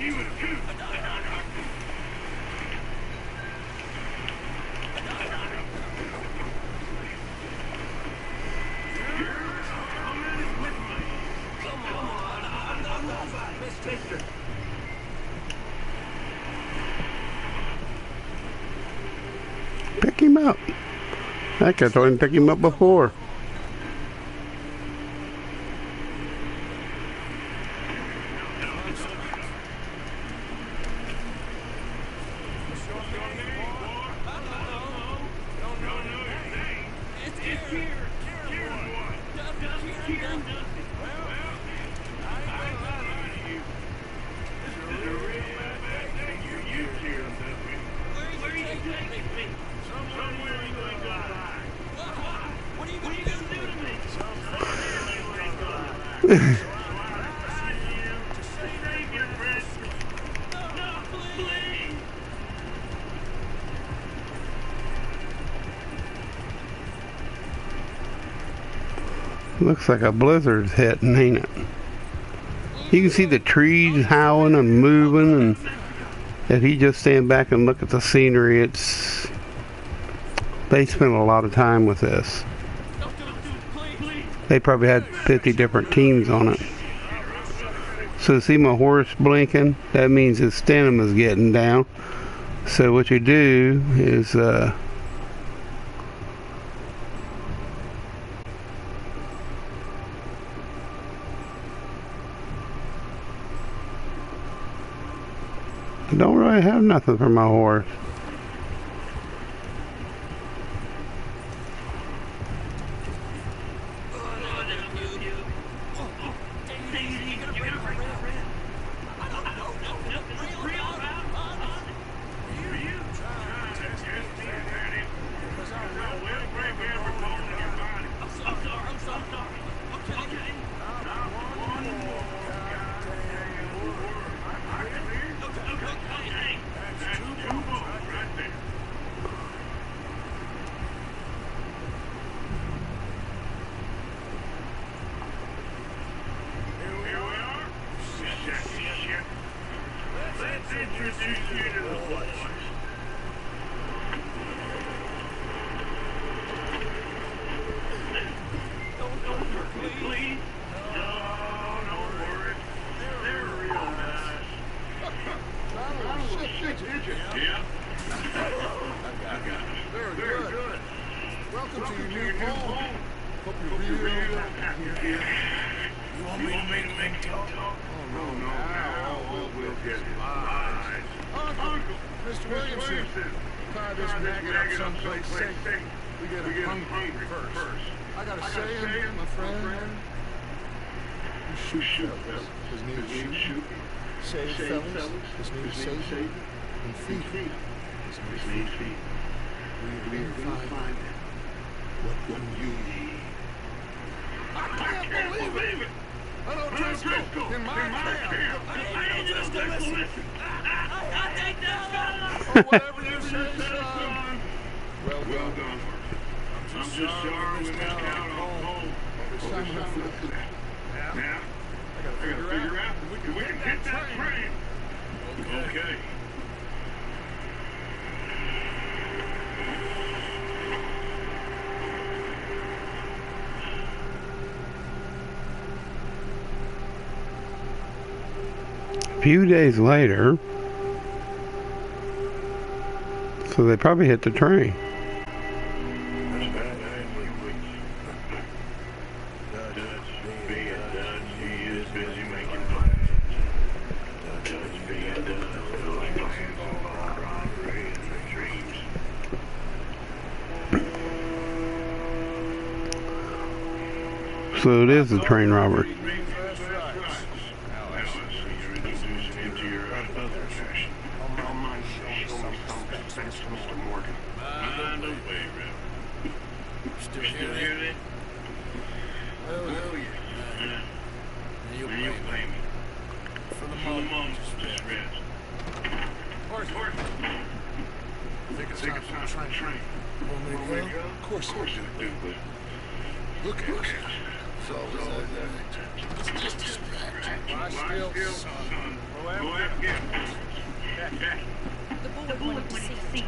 he was too. Pick him up. Heck, I told him to pick him up before. Looks like a blizzard's hitting, ain't it? You can see the trees howling and moving, and if you just stand back and look at the scenery, it's... They spent a lot of time with this. They probably had fifty different teams on it. So see my horse blinking? That means his stamina's getting down. So what you do is... Uh, I don't really have nothing for my horse. Whatever you say, son. Well done. I'm just sorry we missed out on home. Now, I gotta figure out if we can hit that train. Okay. A few days later, so they probably hit the train. So it is a train robbery. Go after him. The bullet went to sea.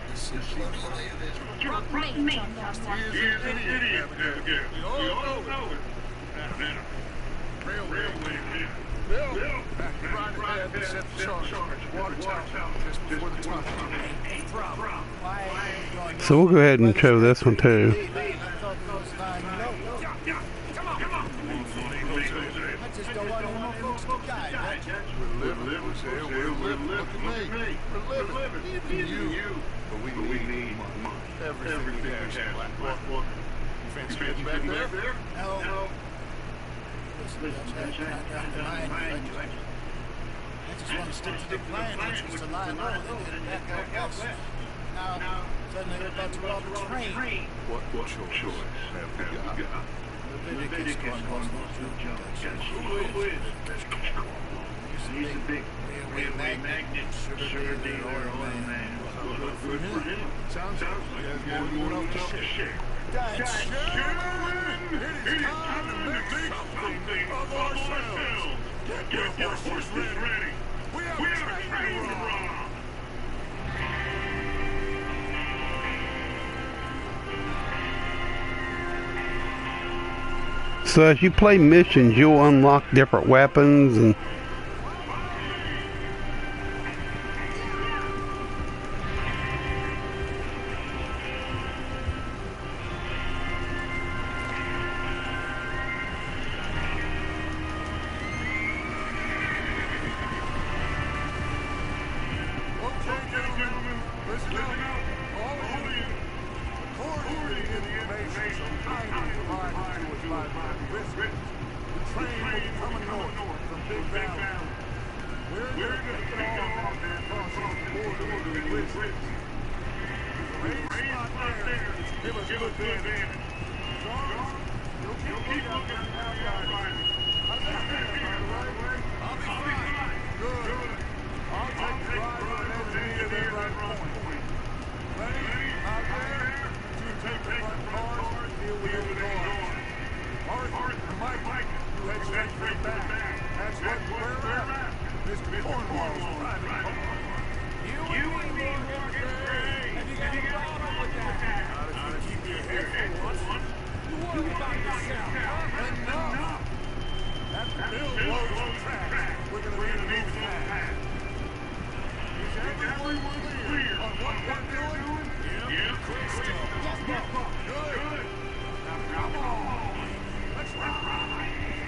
Drop Drop me, me, John Marston. He is an idiot, Abigail. We all know it. Now, railway, railway, Bill, right ahead and set the charge. Water tower, just before the top. Ain't problem. Why are you going So we'll go ahead and show this one too. I thought it was fine. No, Yeah, yeah, come on, come on. I just don't want any more folks to die. Dutch. We're living, Jose. We're living. Look at me. We're living. Even you. But we need money. Everything we have is Blackwater. You fancy getting back there? No. Listen, Dutch, I'm not trying to mind you. I just, I just want to stick to the plan, which was to lie low and then back out west. Now, suddenly we're about to rob a train. What choice have we got? Leviticus going on no joke, Dutch. Who is? He's a big railway magnet, sugar dealer, oil man. Good for him. Sounds like he has more than enough to share. Dutch. Gentlemen, it is time to make something of ourselves. Get your horses ready. We have a train to rob. So as you play missions, you'll unlock different weapons and Okay, gentlemen, listen up. All of you. According to the information so kindly provided to us by my wizards, the train will be coming north from Big Valley. We're going to pick it all off and cross the border with the wizards. There's a raised spot there that should give us good advantage. John, you'll keep looking at the outriders. How's that feel, by the way? I'll be fine. Good. I'll take the ride whenever needed at right point. Ready? Out there? You take the front cars and deal with the doors. Arthur and Mike, you head straight for the back. That's what we're at. Mister Cornwall's private car. You and me working great. Have you got a problem with that? Not if you keep your head for once. You worry about yourself. Enough. After Bill blows the tracks, we're going to be in a move fast. Is everyone clear on what we're doing? Yeah. Crystal. Yes, Bob. Good. Now come on. Let's ride.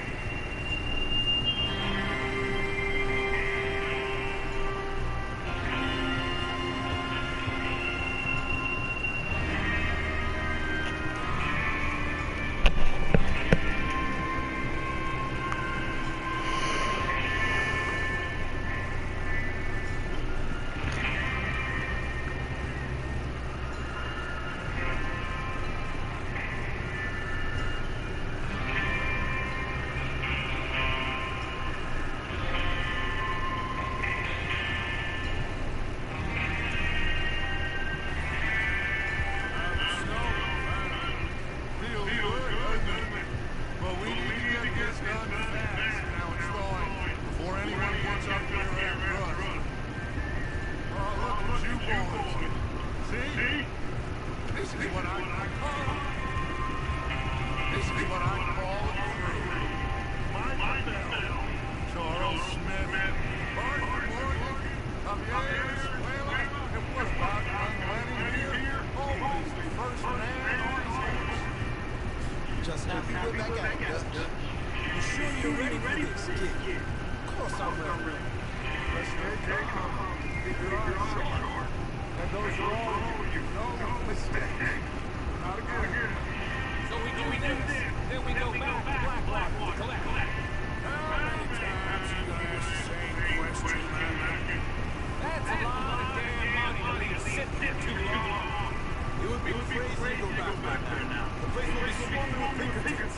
Just happy we're back out, Dutch. You sure you're ready for this, kid? Of course I'm ready. Let's take come. Figure out short. And those are all no mistakes. Not again. So we do this, then we go back to Blackwater, collect. How many times you gonna ask the same question, man? That's a lot of damn money to leave sitting there too long. It would be crazy to go back there now. The place will be swarming with fingertips.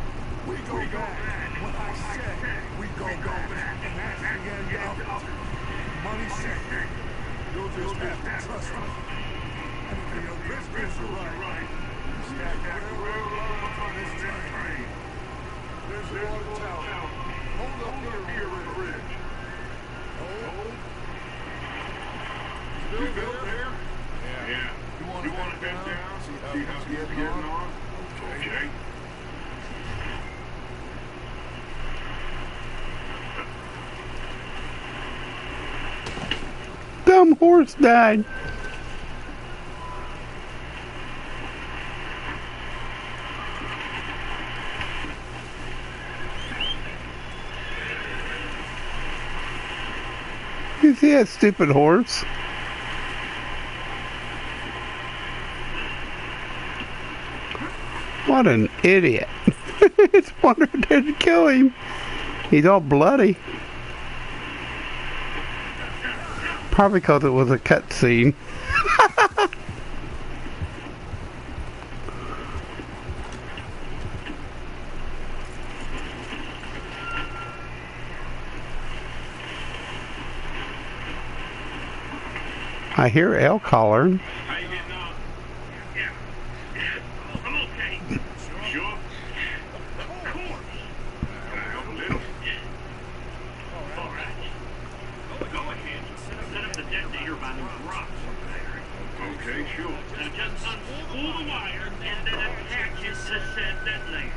We go back. What I said, we go back. And that's the end of it. Money said. You'll just have to trust me. And if your business is right, stack that railroad on this train. There's the water tower. Hold up here, here with the bridge. Hold. built built there? there? Yeah. Yeah. You want You to want bend to bend down? down? See how See he's how he's getting getting on? on? Okay. Dumb horse died. You see that stupid horse? What an idiot. It's wonder it didn't kill him. He's all bloody. Probably because it was a cutscene. I hear elk hollering. How you getting on? Yeah. I'm okay. Sure? Of course. Can I help a little? All right. Go ahead. Set up the detonator by those rocks over there. Okay, sure. Now just unspool the wire and then attach it to said detonator.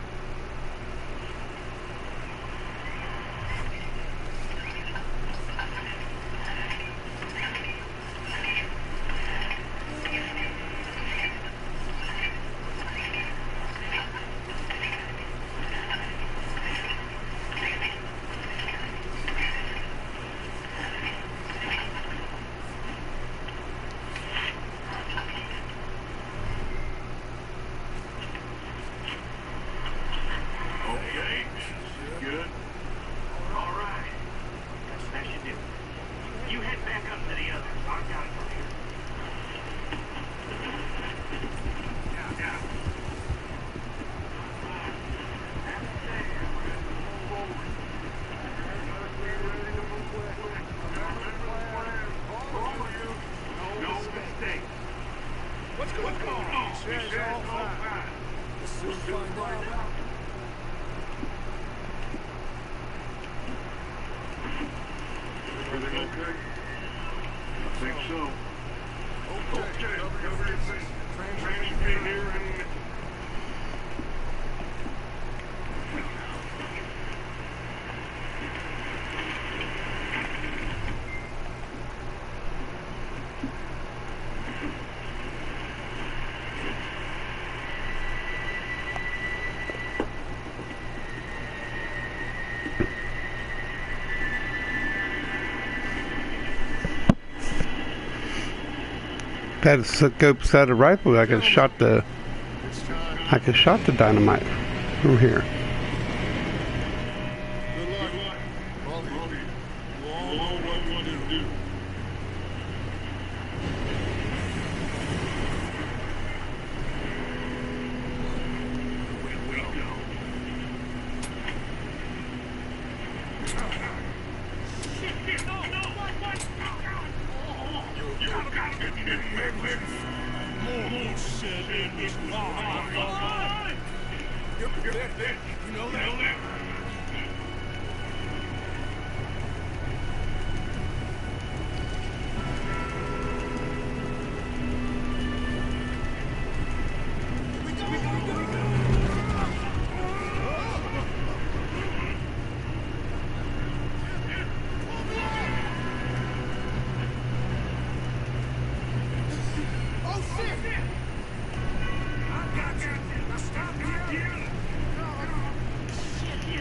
Okay. Good. All right. That should do it. You head back up to the others. I got it from here. Yeah, yeah. No mistake. What's going on? He says He says all all fine. fine. We'll soon find out. Everything okay? I think so. Okay, Okay, cover cover your face. Tranny pin here and... That scope set of rifle. I could shot the. It's time. I could shot the dynamite from here. Good luck. Well, you all know what you to do. Here we go. Shit, no, no, what, what? Oh, you gotta get me quick. More shit in this line. You're pathetic. You know that? Yeah,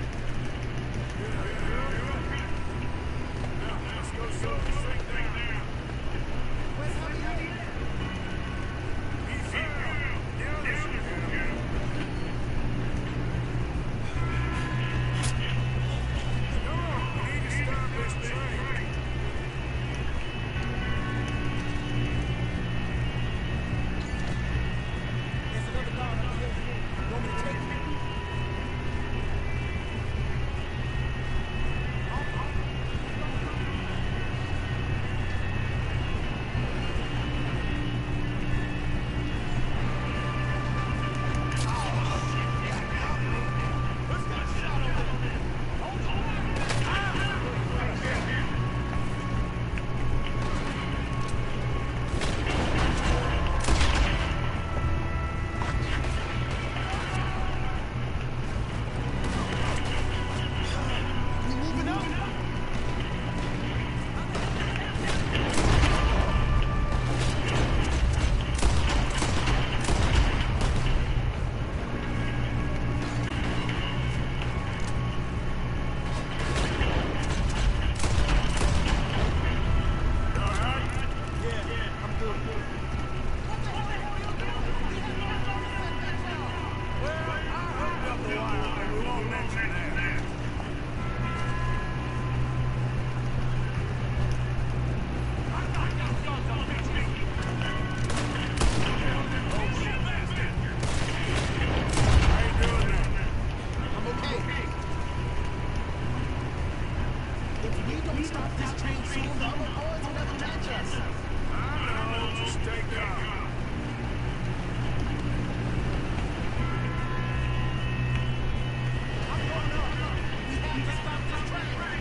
stop this train soon, the other boys will never catch us. I know, just stay calm. I'm going up. We have to stop this train.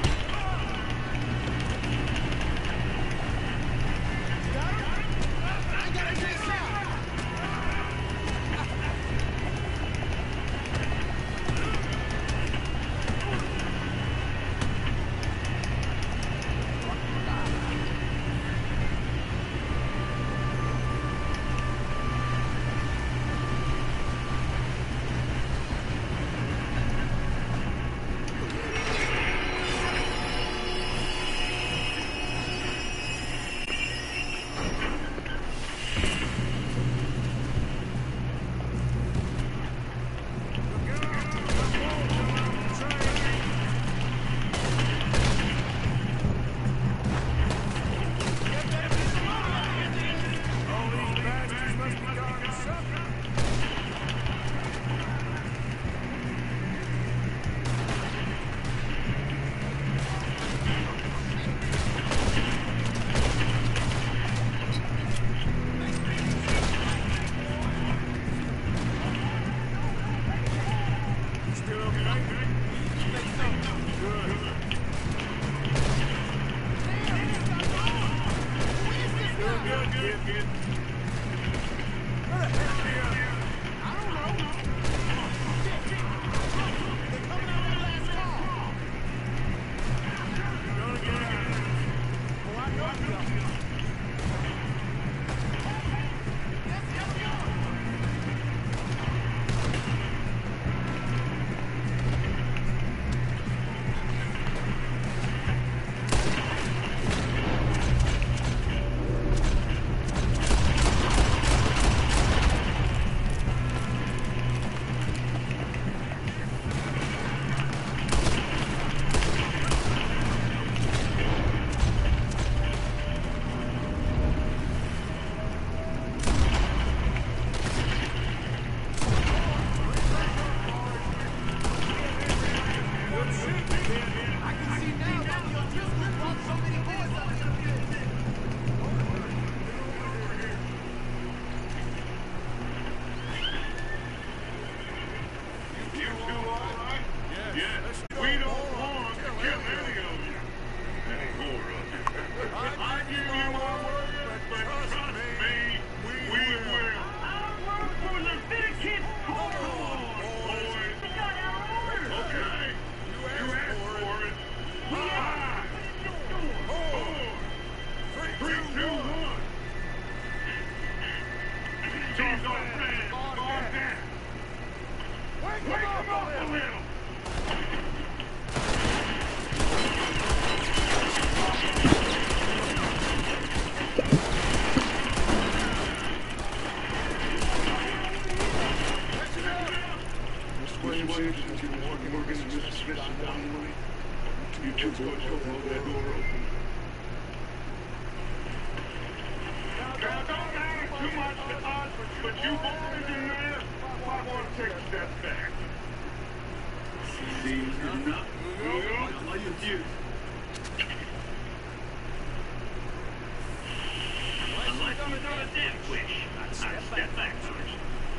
You got him? I gotta get this out. All these bastards must be gone to supper. You still okay? Good. Still good, kid. Good. Where the heck are you? I don't know. Shit. They're coming out of that last car. You're gonna get out. Oh, I know you are. Let's go. Good shit, kid. I can see now why the O'Driscolls brought so many boys up here. You two all right? Yes. Yes. Let's go. We don't More. want to kill any of you. Any more of you. I give you my word, but trust me, we will. I'll work for the big kid. Come on, boys. We got our orders. Okay. You asked for it. Five, four, three, two, one. She's on fast. On down. Wake Wake them them up a little. Mister Williams, Williams, you working, working, Mister Smith, Donnelly. You two boys go hold that door open. Now, don't matter too much to us, but you boys in there, I want to take a step back. See, enough. I'll let you fuse. Unless you're gonna death wish, I'd step back first.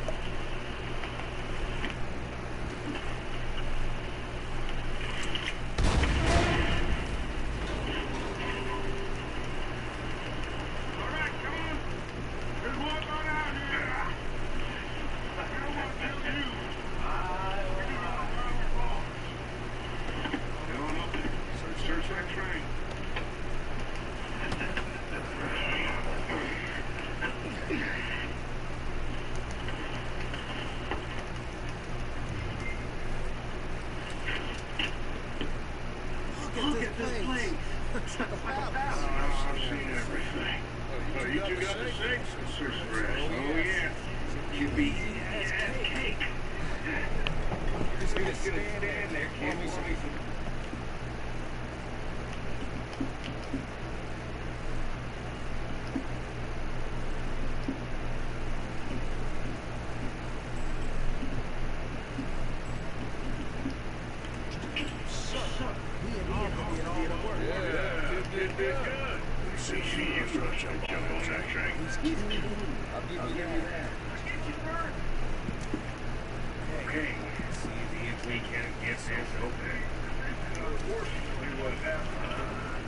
All right, come on. There's one going out here. I don't want to kill you. Going up there. Search that train. Look at this place. It's like a palace. Oh, I've seen everything. Oh, you two got the same sisters for us. Oh, yeah. You be eating that cake. Just gonna stand in there, can't we see? Me and Ian could be in all the work. Yeah. did good. See, see, you gonna jump on that train. I'll give you that. Okay, see if we can get this open. Unfortunately, what happened?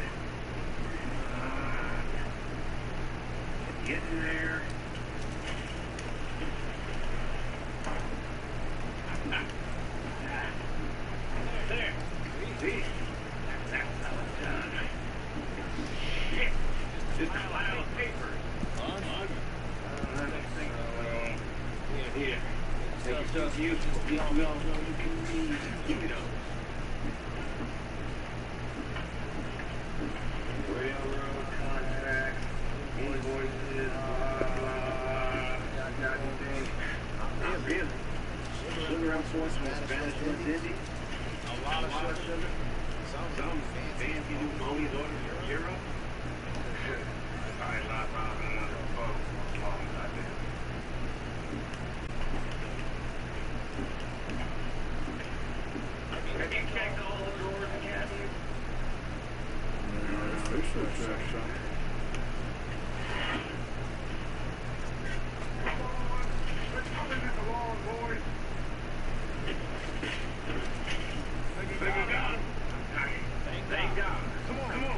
Get in there. There. See? That's how it's done. Shit. Just a pile of paper. Uh, I don't think so. Here. Take yourself useful. We all know you can read. Keep it up. Railroad contracts, invoices, blah, blah, got anything? Not really. Sugar enforcement, Spanish West Indies. A lot of sugar. Some fancy new ponies ordered from Europe. I lot robbing another boat. Long like this. Have you checked all the doors and cabinets? They should check something. Come on, let's come in this along, boys. Thank God. Thank God. Come on, come on.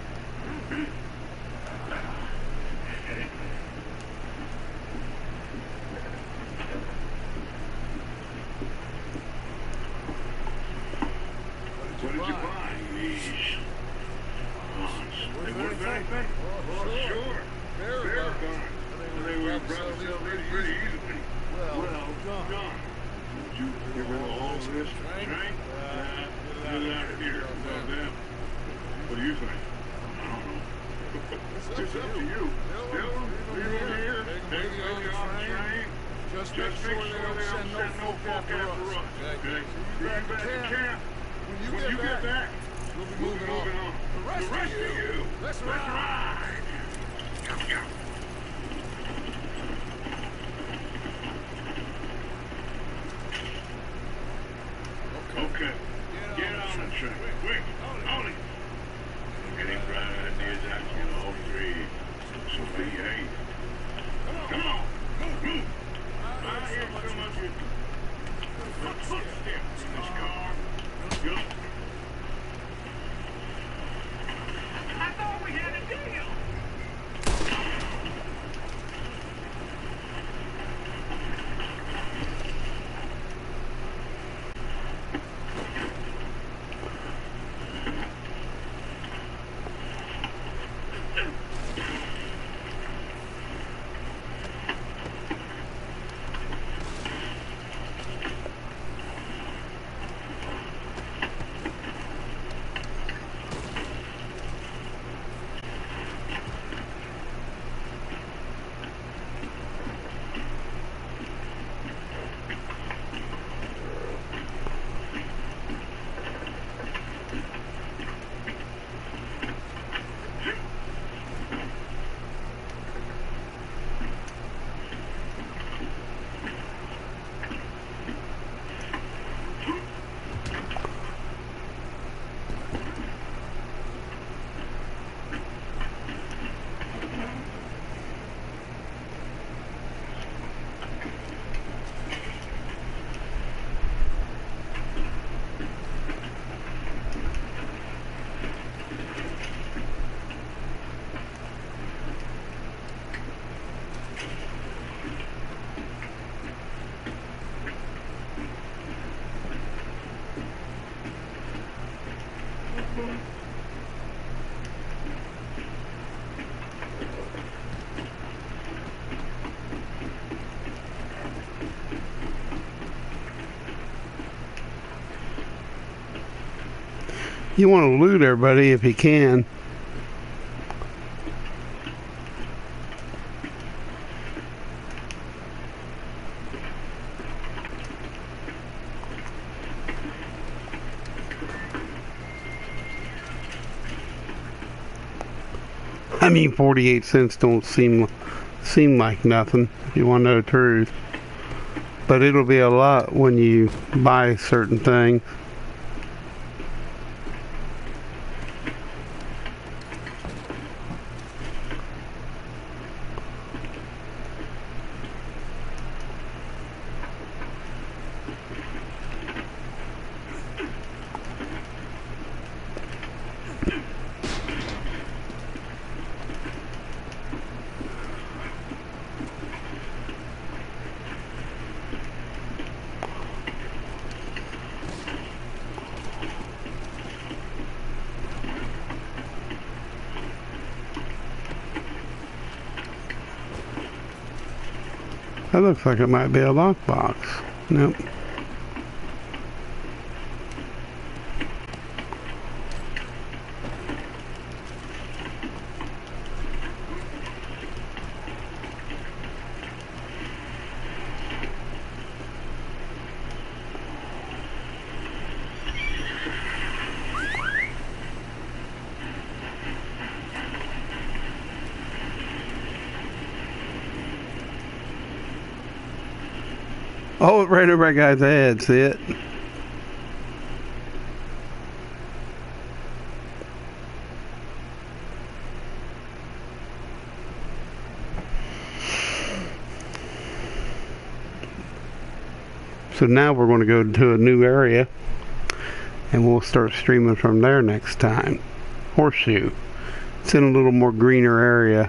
What did you buy? These bonds. They worth anything? Oh, sure. Bear Bear bonds. bonds. They were probably sell these pretty easily. Well, Well, John. John, would you get rid of all of this Train? train? Uh, Get it out of here. Well, then, what do you think? I don't know. It's up to you. Tell them, leave them here. Take them on the train. Just Just make sure they don't send no folk after us. Okay? See you back at camp. When you When you get get back, back, we'll be we'll be moving moving on. on. The rest The rest of of you, let's let's ride. ride. Come, come. Okay, get on the train. Quick, on it. Any bright ideas out you all three? So behave. Come on, move, move. I hear so much footsteps in this car. Yup. I thought we had a deal. You want to loot everybody if you can. I mean, forty-eight cents don't seem seem like nothing, if you want to know the truth. But it'll be a lot when you buy certain things. That looks like it might be a lockbox. Nope. Oh, right over that guy's head, see it? So now we're going to go to a new area and we'll start streaming from there next time. Horseshoe. It's in a little more greener area.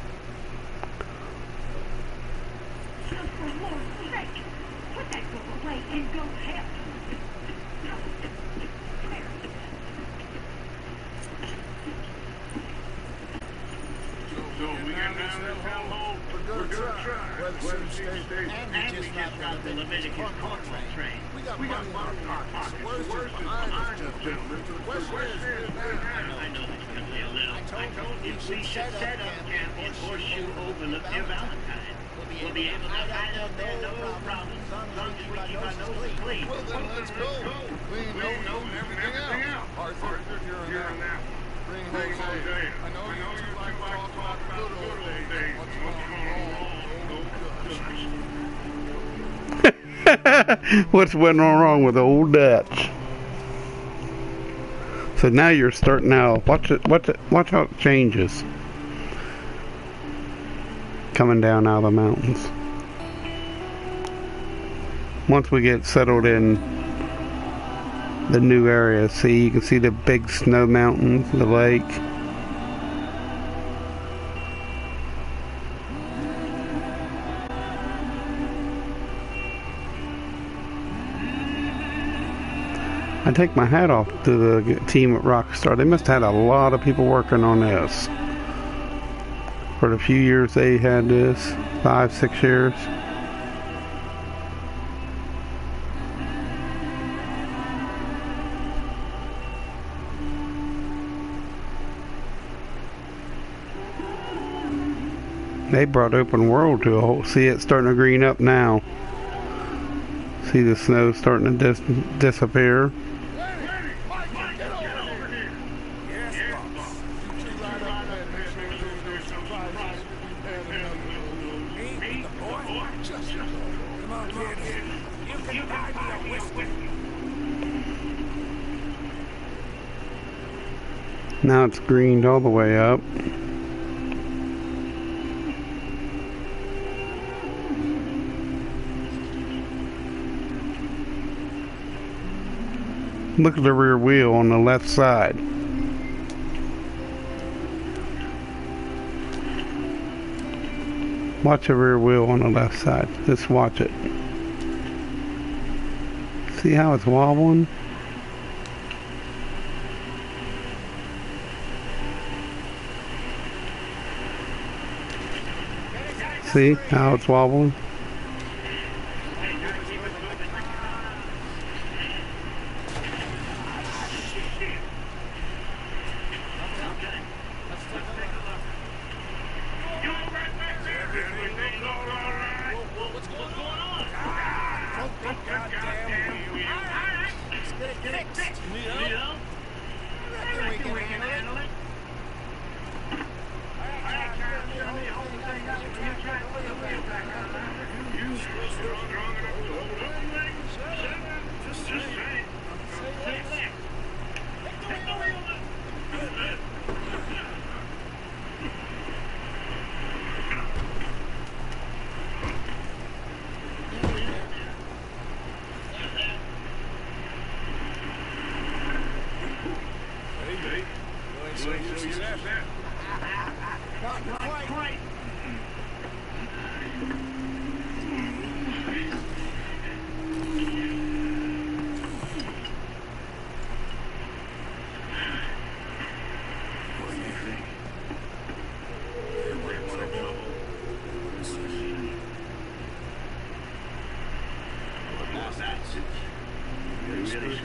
What's went wrong with old Dutch? So now you're starting out. Watch it. Watch it. Watch how it changes. Coming down out of the mountains. Once we get settled in the new area, see, you can see the big snow mountains, the lake. I take my hat off to the team at Rockstar. They must have had a lot of people working on this. For the few years they had this, five, six years. They brought open world to a whole. See, it's starting to green up now. See the snow starting to dis disappear. Now it's greened all the way up. Look at the rear wheel on the left side. Watch the rear wheel on the left side. Just watch it. See how it's wobbling? See how it's wobbling?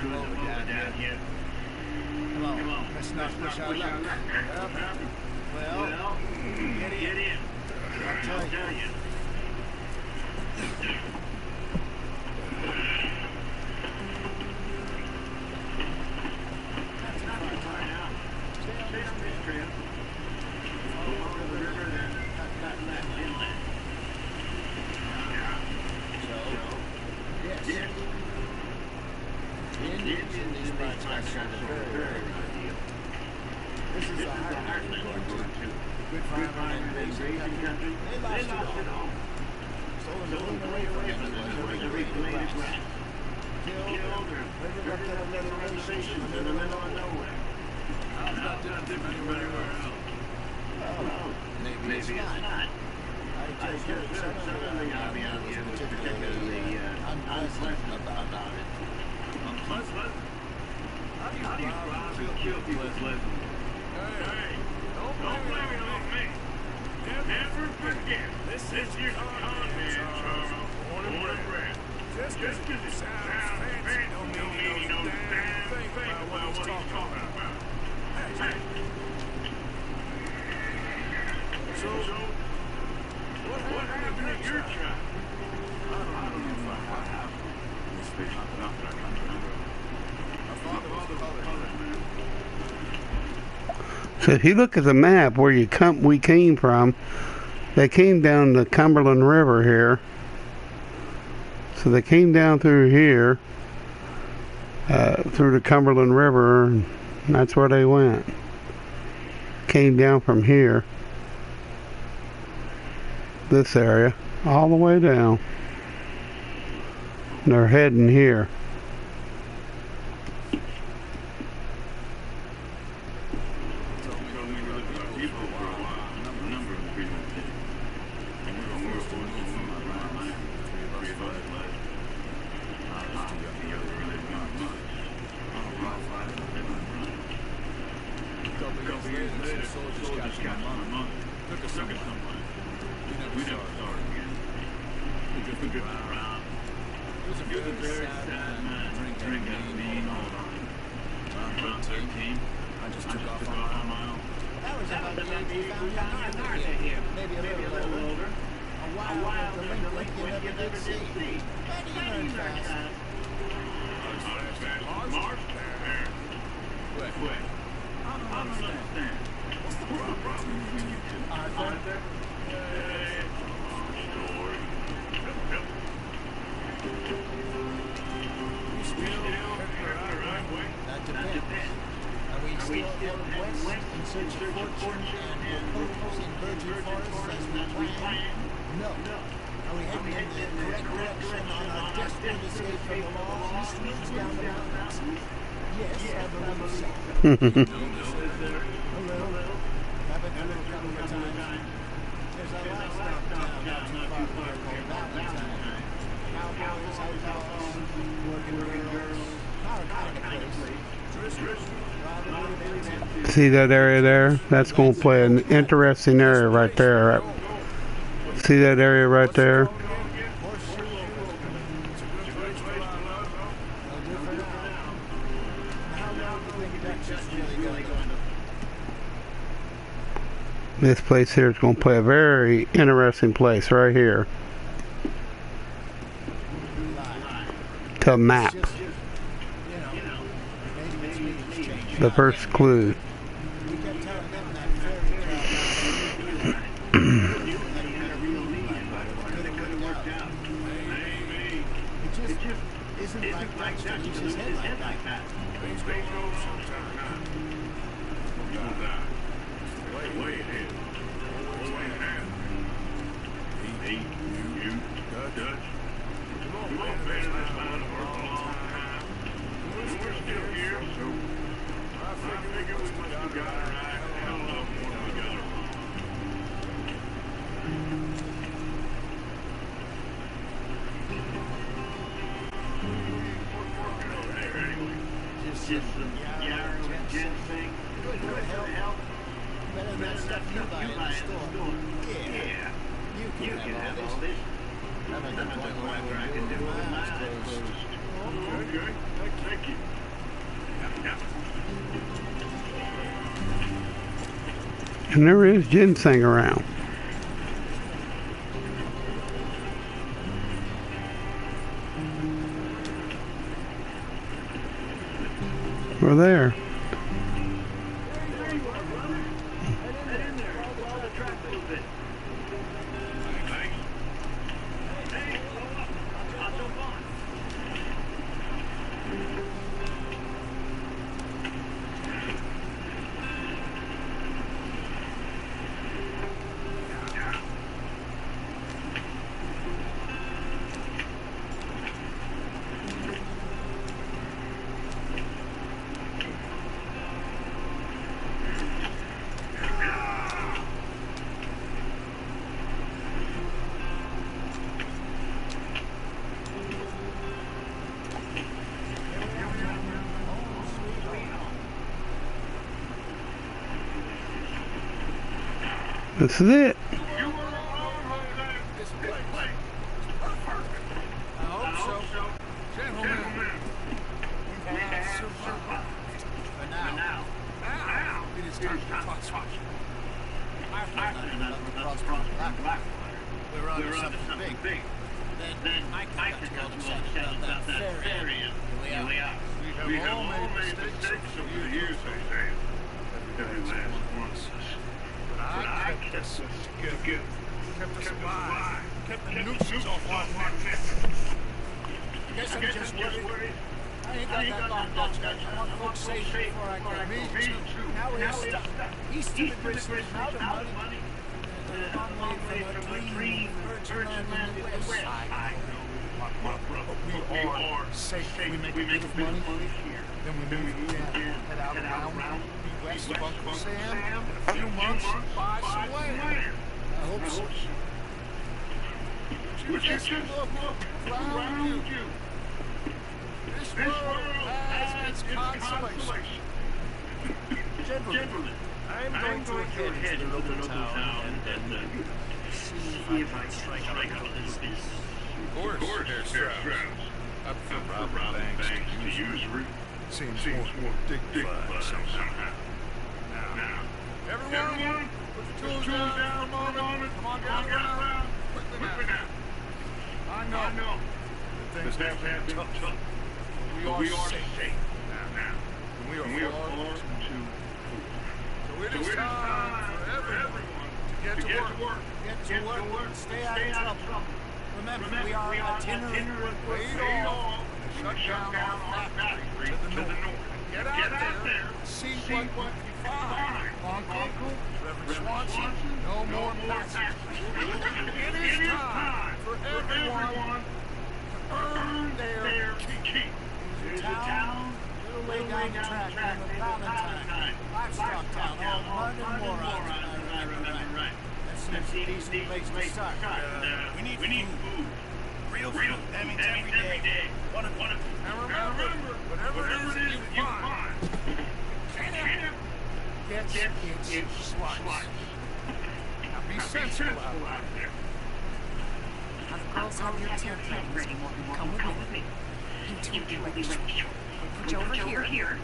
them over down here. Come on, Come on, let's not push our luck. Well, Well, get get in. in. I'll tell I'll you. tell you. This is a hard country going to. Good farming and grazing country. They lost it all. Stolen the moon away from them was a reclaimed ground. Killed or river up to the little reservations in the middle of nowhere. How's that different from anywhere else? Oh, maybe it's not. I just heard some of the army out here was particularly uh, unpleasant about it. Unpleasant? How do you rob and kill people pleasant? Hey, hey, don't blame it on me. Never forget, this is your con man, Charles. Born and bred. Just because it sounds fancy don't mean he knows a damn thing about what he's talking about. Hey, so, what happened to your child? I don't know if I have. My father was a colored man. So if you look at the map where you come, we came from, they came down the Cumberland River here. So they came down through here, uh, through the Cumberland River, and that's where they went. Came down from here, this area, all the way down. And they're heading here. See that area there? That's going to play an interesting area right there. See that area right there? This place here is going to play a very interesting place right here. To map. The first clue. Okay. Thank you. And there is ginseng around. We're there. This is it. This place. Perfect. I hope so. Gentlemen, we have survived. For now. Now, it is time to touch. I've heard nothing about the cross from Blackwater. We're onto something big. Then I got to go upset about that ferry. Here we are. We have all made mistakes over the years, they say. Every last one of us. But I kept us together. Kept us alive. Kept the nuisance off our necks. Guess I'm just worried. I ain't got that long Dutch yet. I want folks safe before I go. Me too. Now we're stuck. East of the Bristol, out of money. A long way from a dream virgin land in the west. I know, my brother. We are safe. We make a bit of money here. Then we move again. Head out around the west of Uncle Sam. In a few months, buy some land. I hope so. Would you just look around you? This world has its consolation. Gentlemen, I'm going to head to the local town and uh, see if I can strike out a business. Of course, Herr Strauss. Up for robbing banks to usury. Seems more dignified somehow. Now, everyone, put your tools down for a moment. Come on, gather around. Quickly now. I know, I know that things have been tough. But we are safe now. And we are far too full. So it is time for everyone to get to work. Get to work. Stay out of trouble. Remember, we are an itinerant Laid off and shut down our factory to the north. Get out there, see what you find. Uncle, Reverend Swanson, no more passage. It is time for everyone to earn their keep. There's a town, little way down the track, named Valentine. Livestock town, all mud and morons, if I remember right. That seems a decent place to start. Uh, we need we need food. Real food. That means every day. One of one of And remember, whatever it is that you find, Camp gets its slice. Now be sensible out there. Now the girls have your tent ready. Come with me. You two will be late. Put you over here.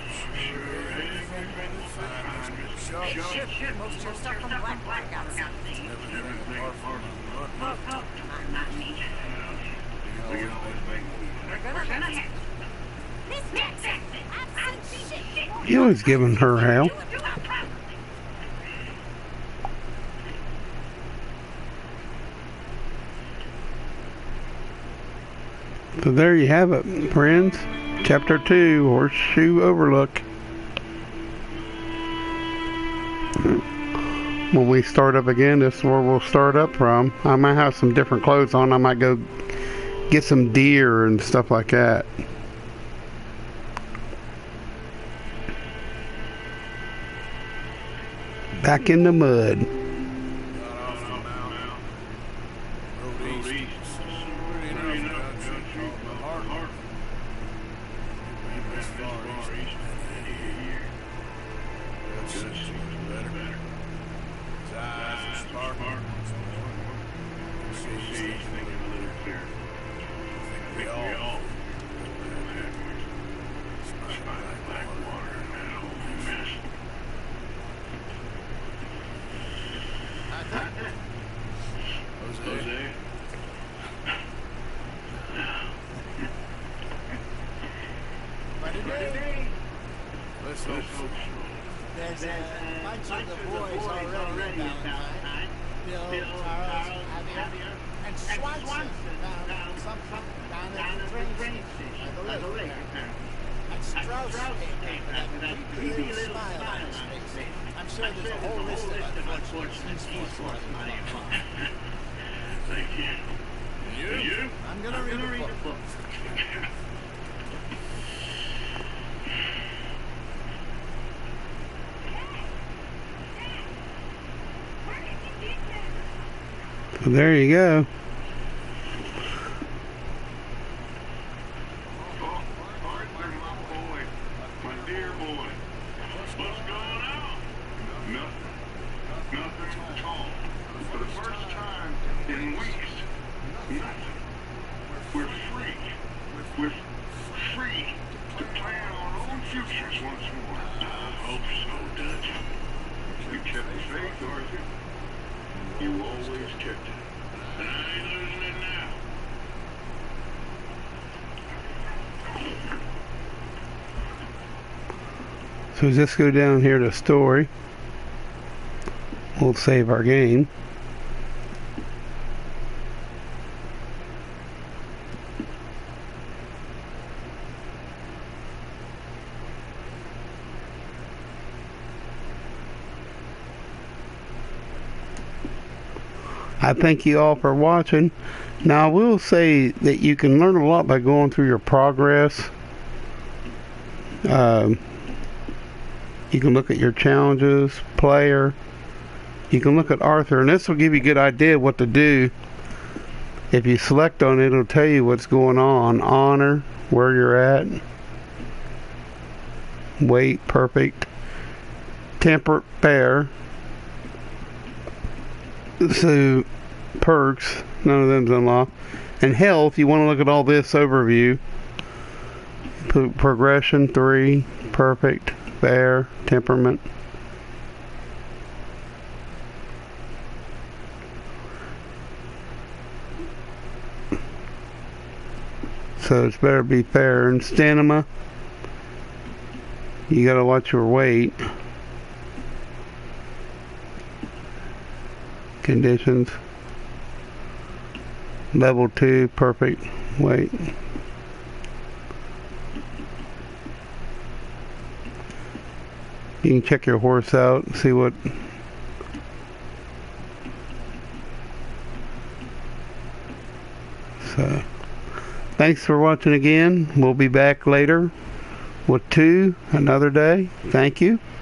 Hey, shit, shit. Most of your stuff from Black Black got some. I'm not me. We're gonna have Miss Jackson, I've seen shit. He was giving her hell. So there you have it, friends. Chapter two, Horseshoe Overlook. When we start up again, this is where we'll start up from. I might have some different clothes on. I might go get some deer and stuff like that. Back in the mud. boys already in Valentine. Bill, Charles, Javier, and Swanson found something down at the train station by the lake. And Strauss came back with that creepy little smile on his face. I'm sure there's a whole list of unfortunates he's forced money upon. Thank you. You? You? I'm gonna read a book. So there you go. Oh, Arthur, my boy. My dear boy. What's going on? Nothing. Nothing at all. For the first time in weeks, nothing. We're free. We're free to plan our own futures once more. I hope so, Dutch. You kept the faith, Arthur. You always kept it. And I ain't losing it now. So just go down here to story. We'll save our game. I thank you all for watching. Now I will say that you can learn a lot by going through your progress. Um, you can look at your challenges, player. You can look at Arthur, and this will give you a good idea what to do. If you select on it, it'll tell you what's going on. Honor, where you're at. Weight, perfect. Temperate, fair. So, perks, none of them's unlocked. And health, you want to look at all this overview. Pro- progression, three. Perfect, fair, temperament. So it's better to be fair. And stamina, you gotta watch your weight. Conditions. Level two, perfect weight. You can check your horse out, see what so thanks for watching again. We'll be back later with two another day. Thank you.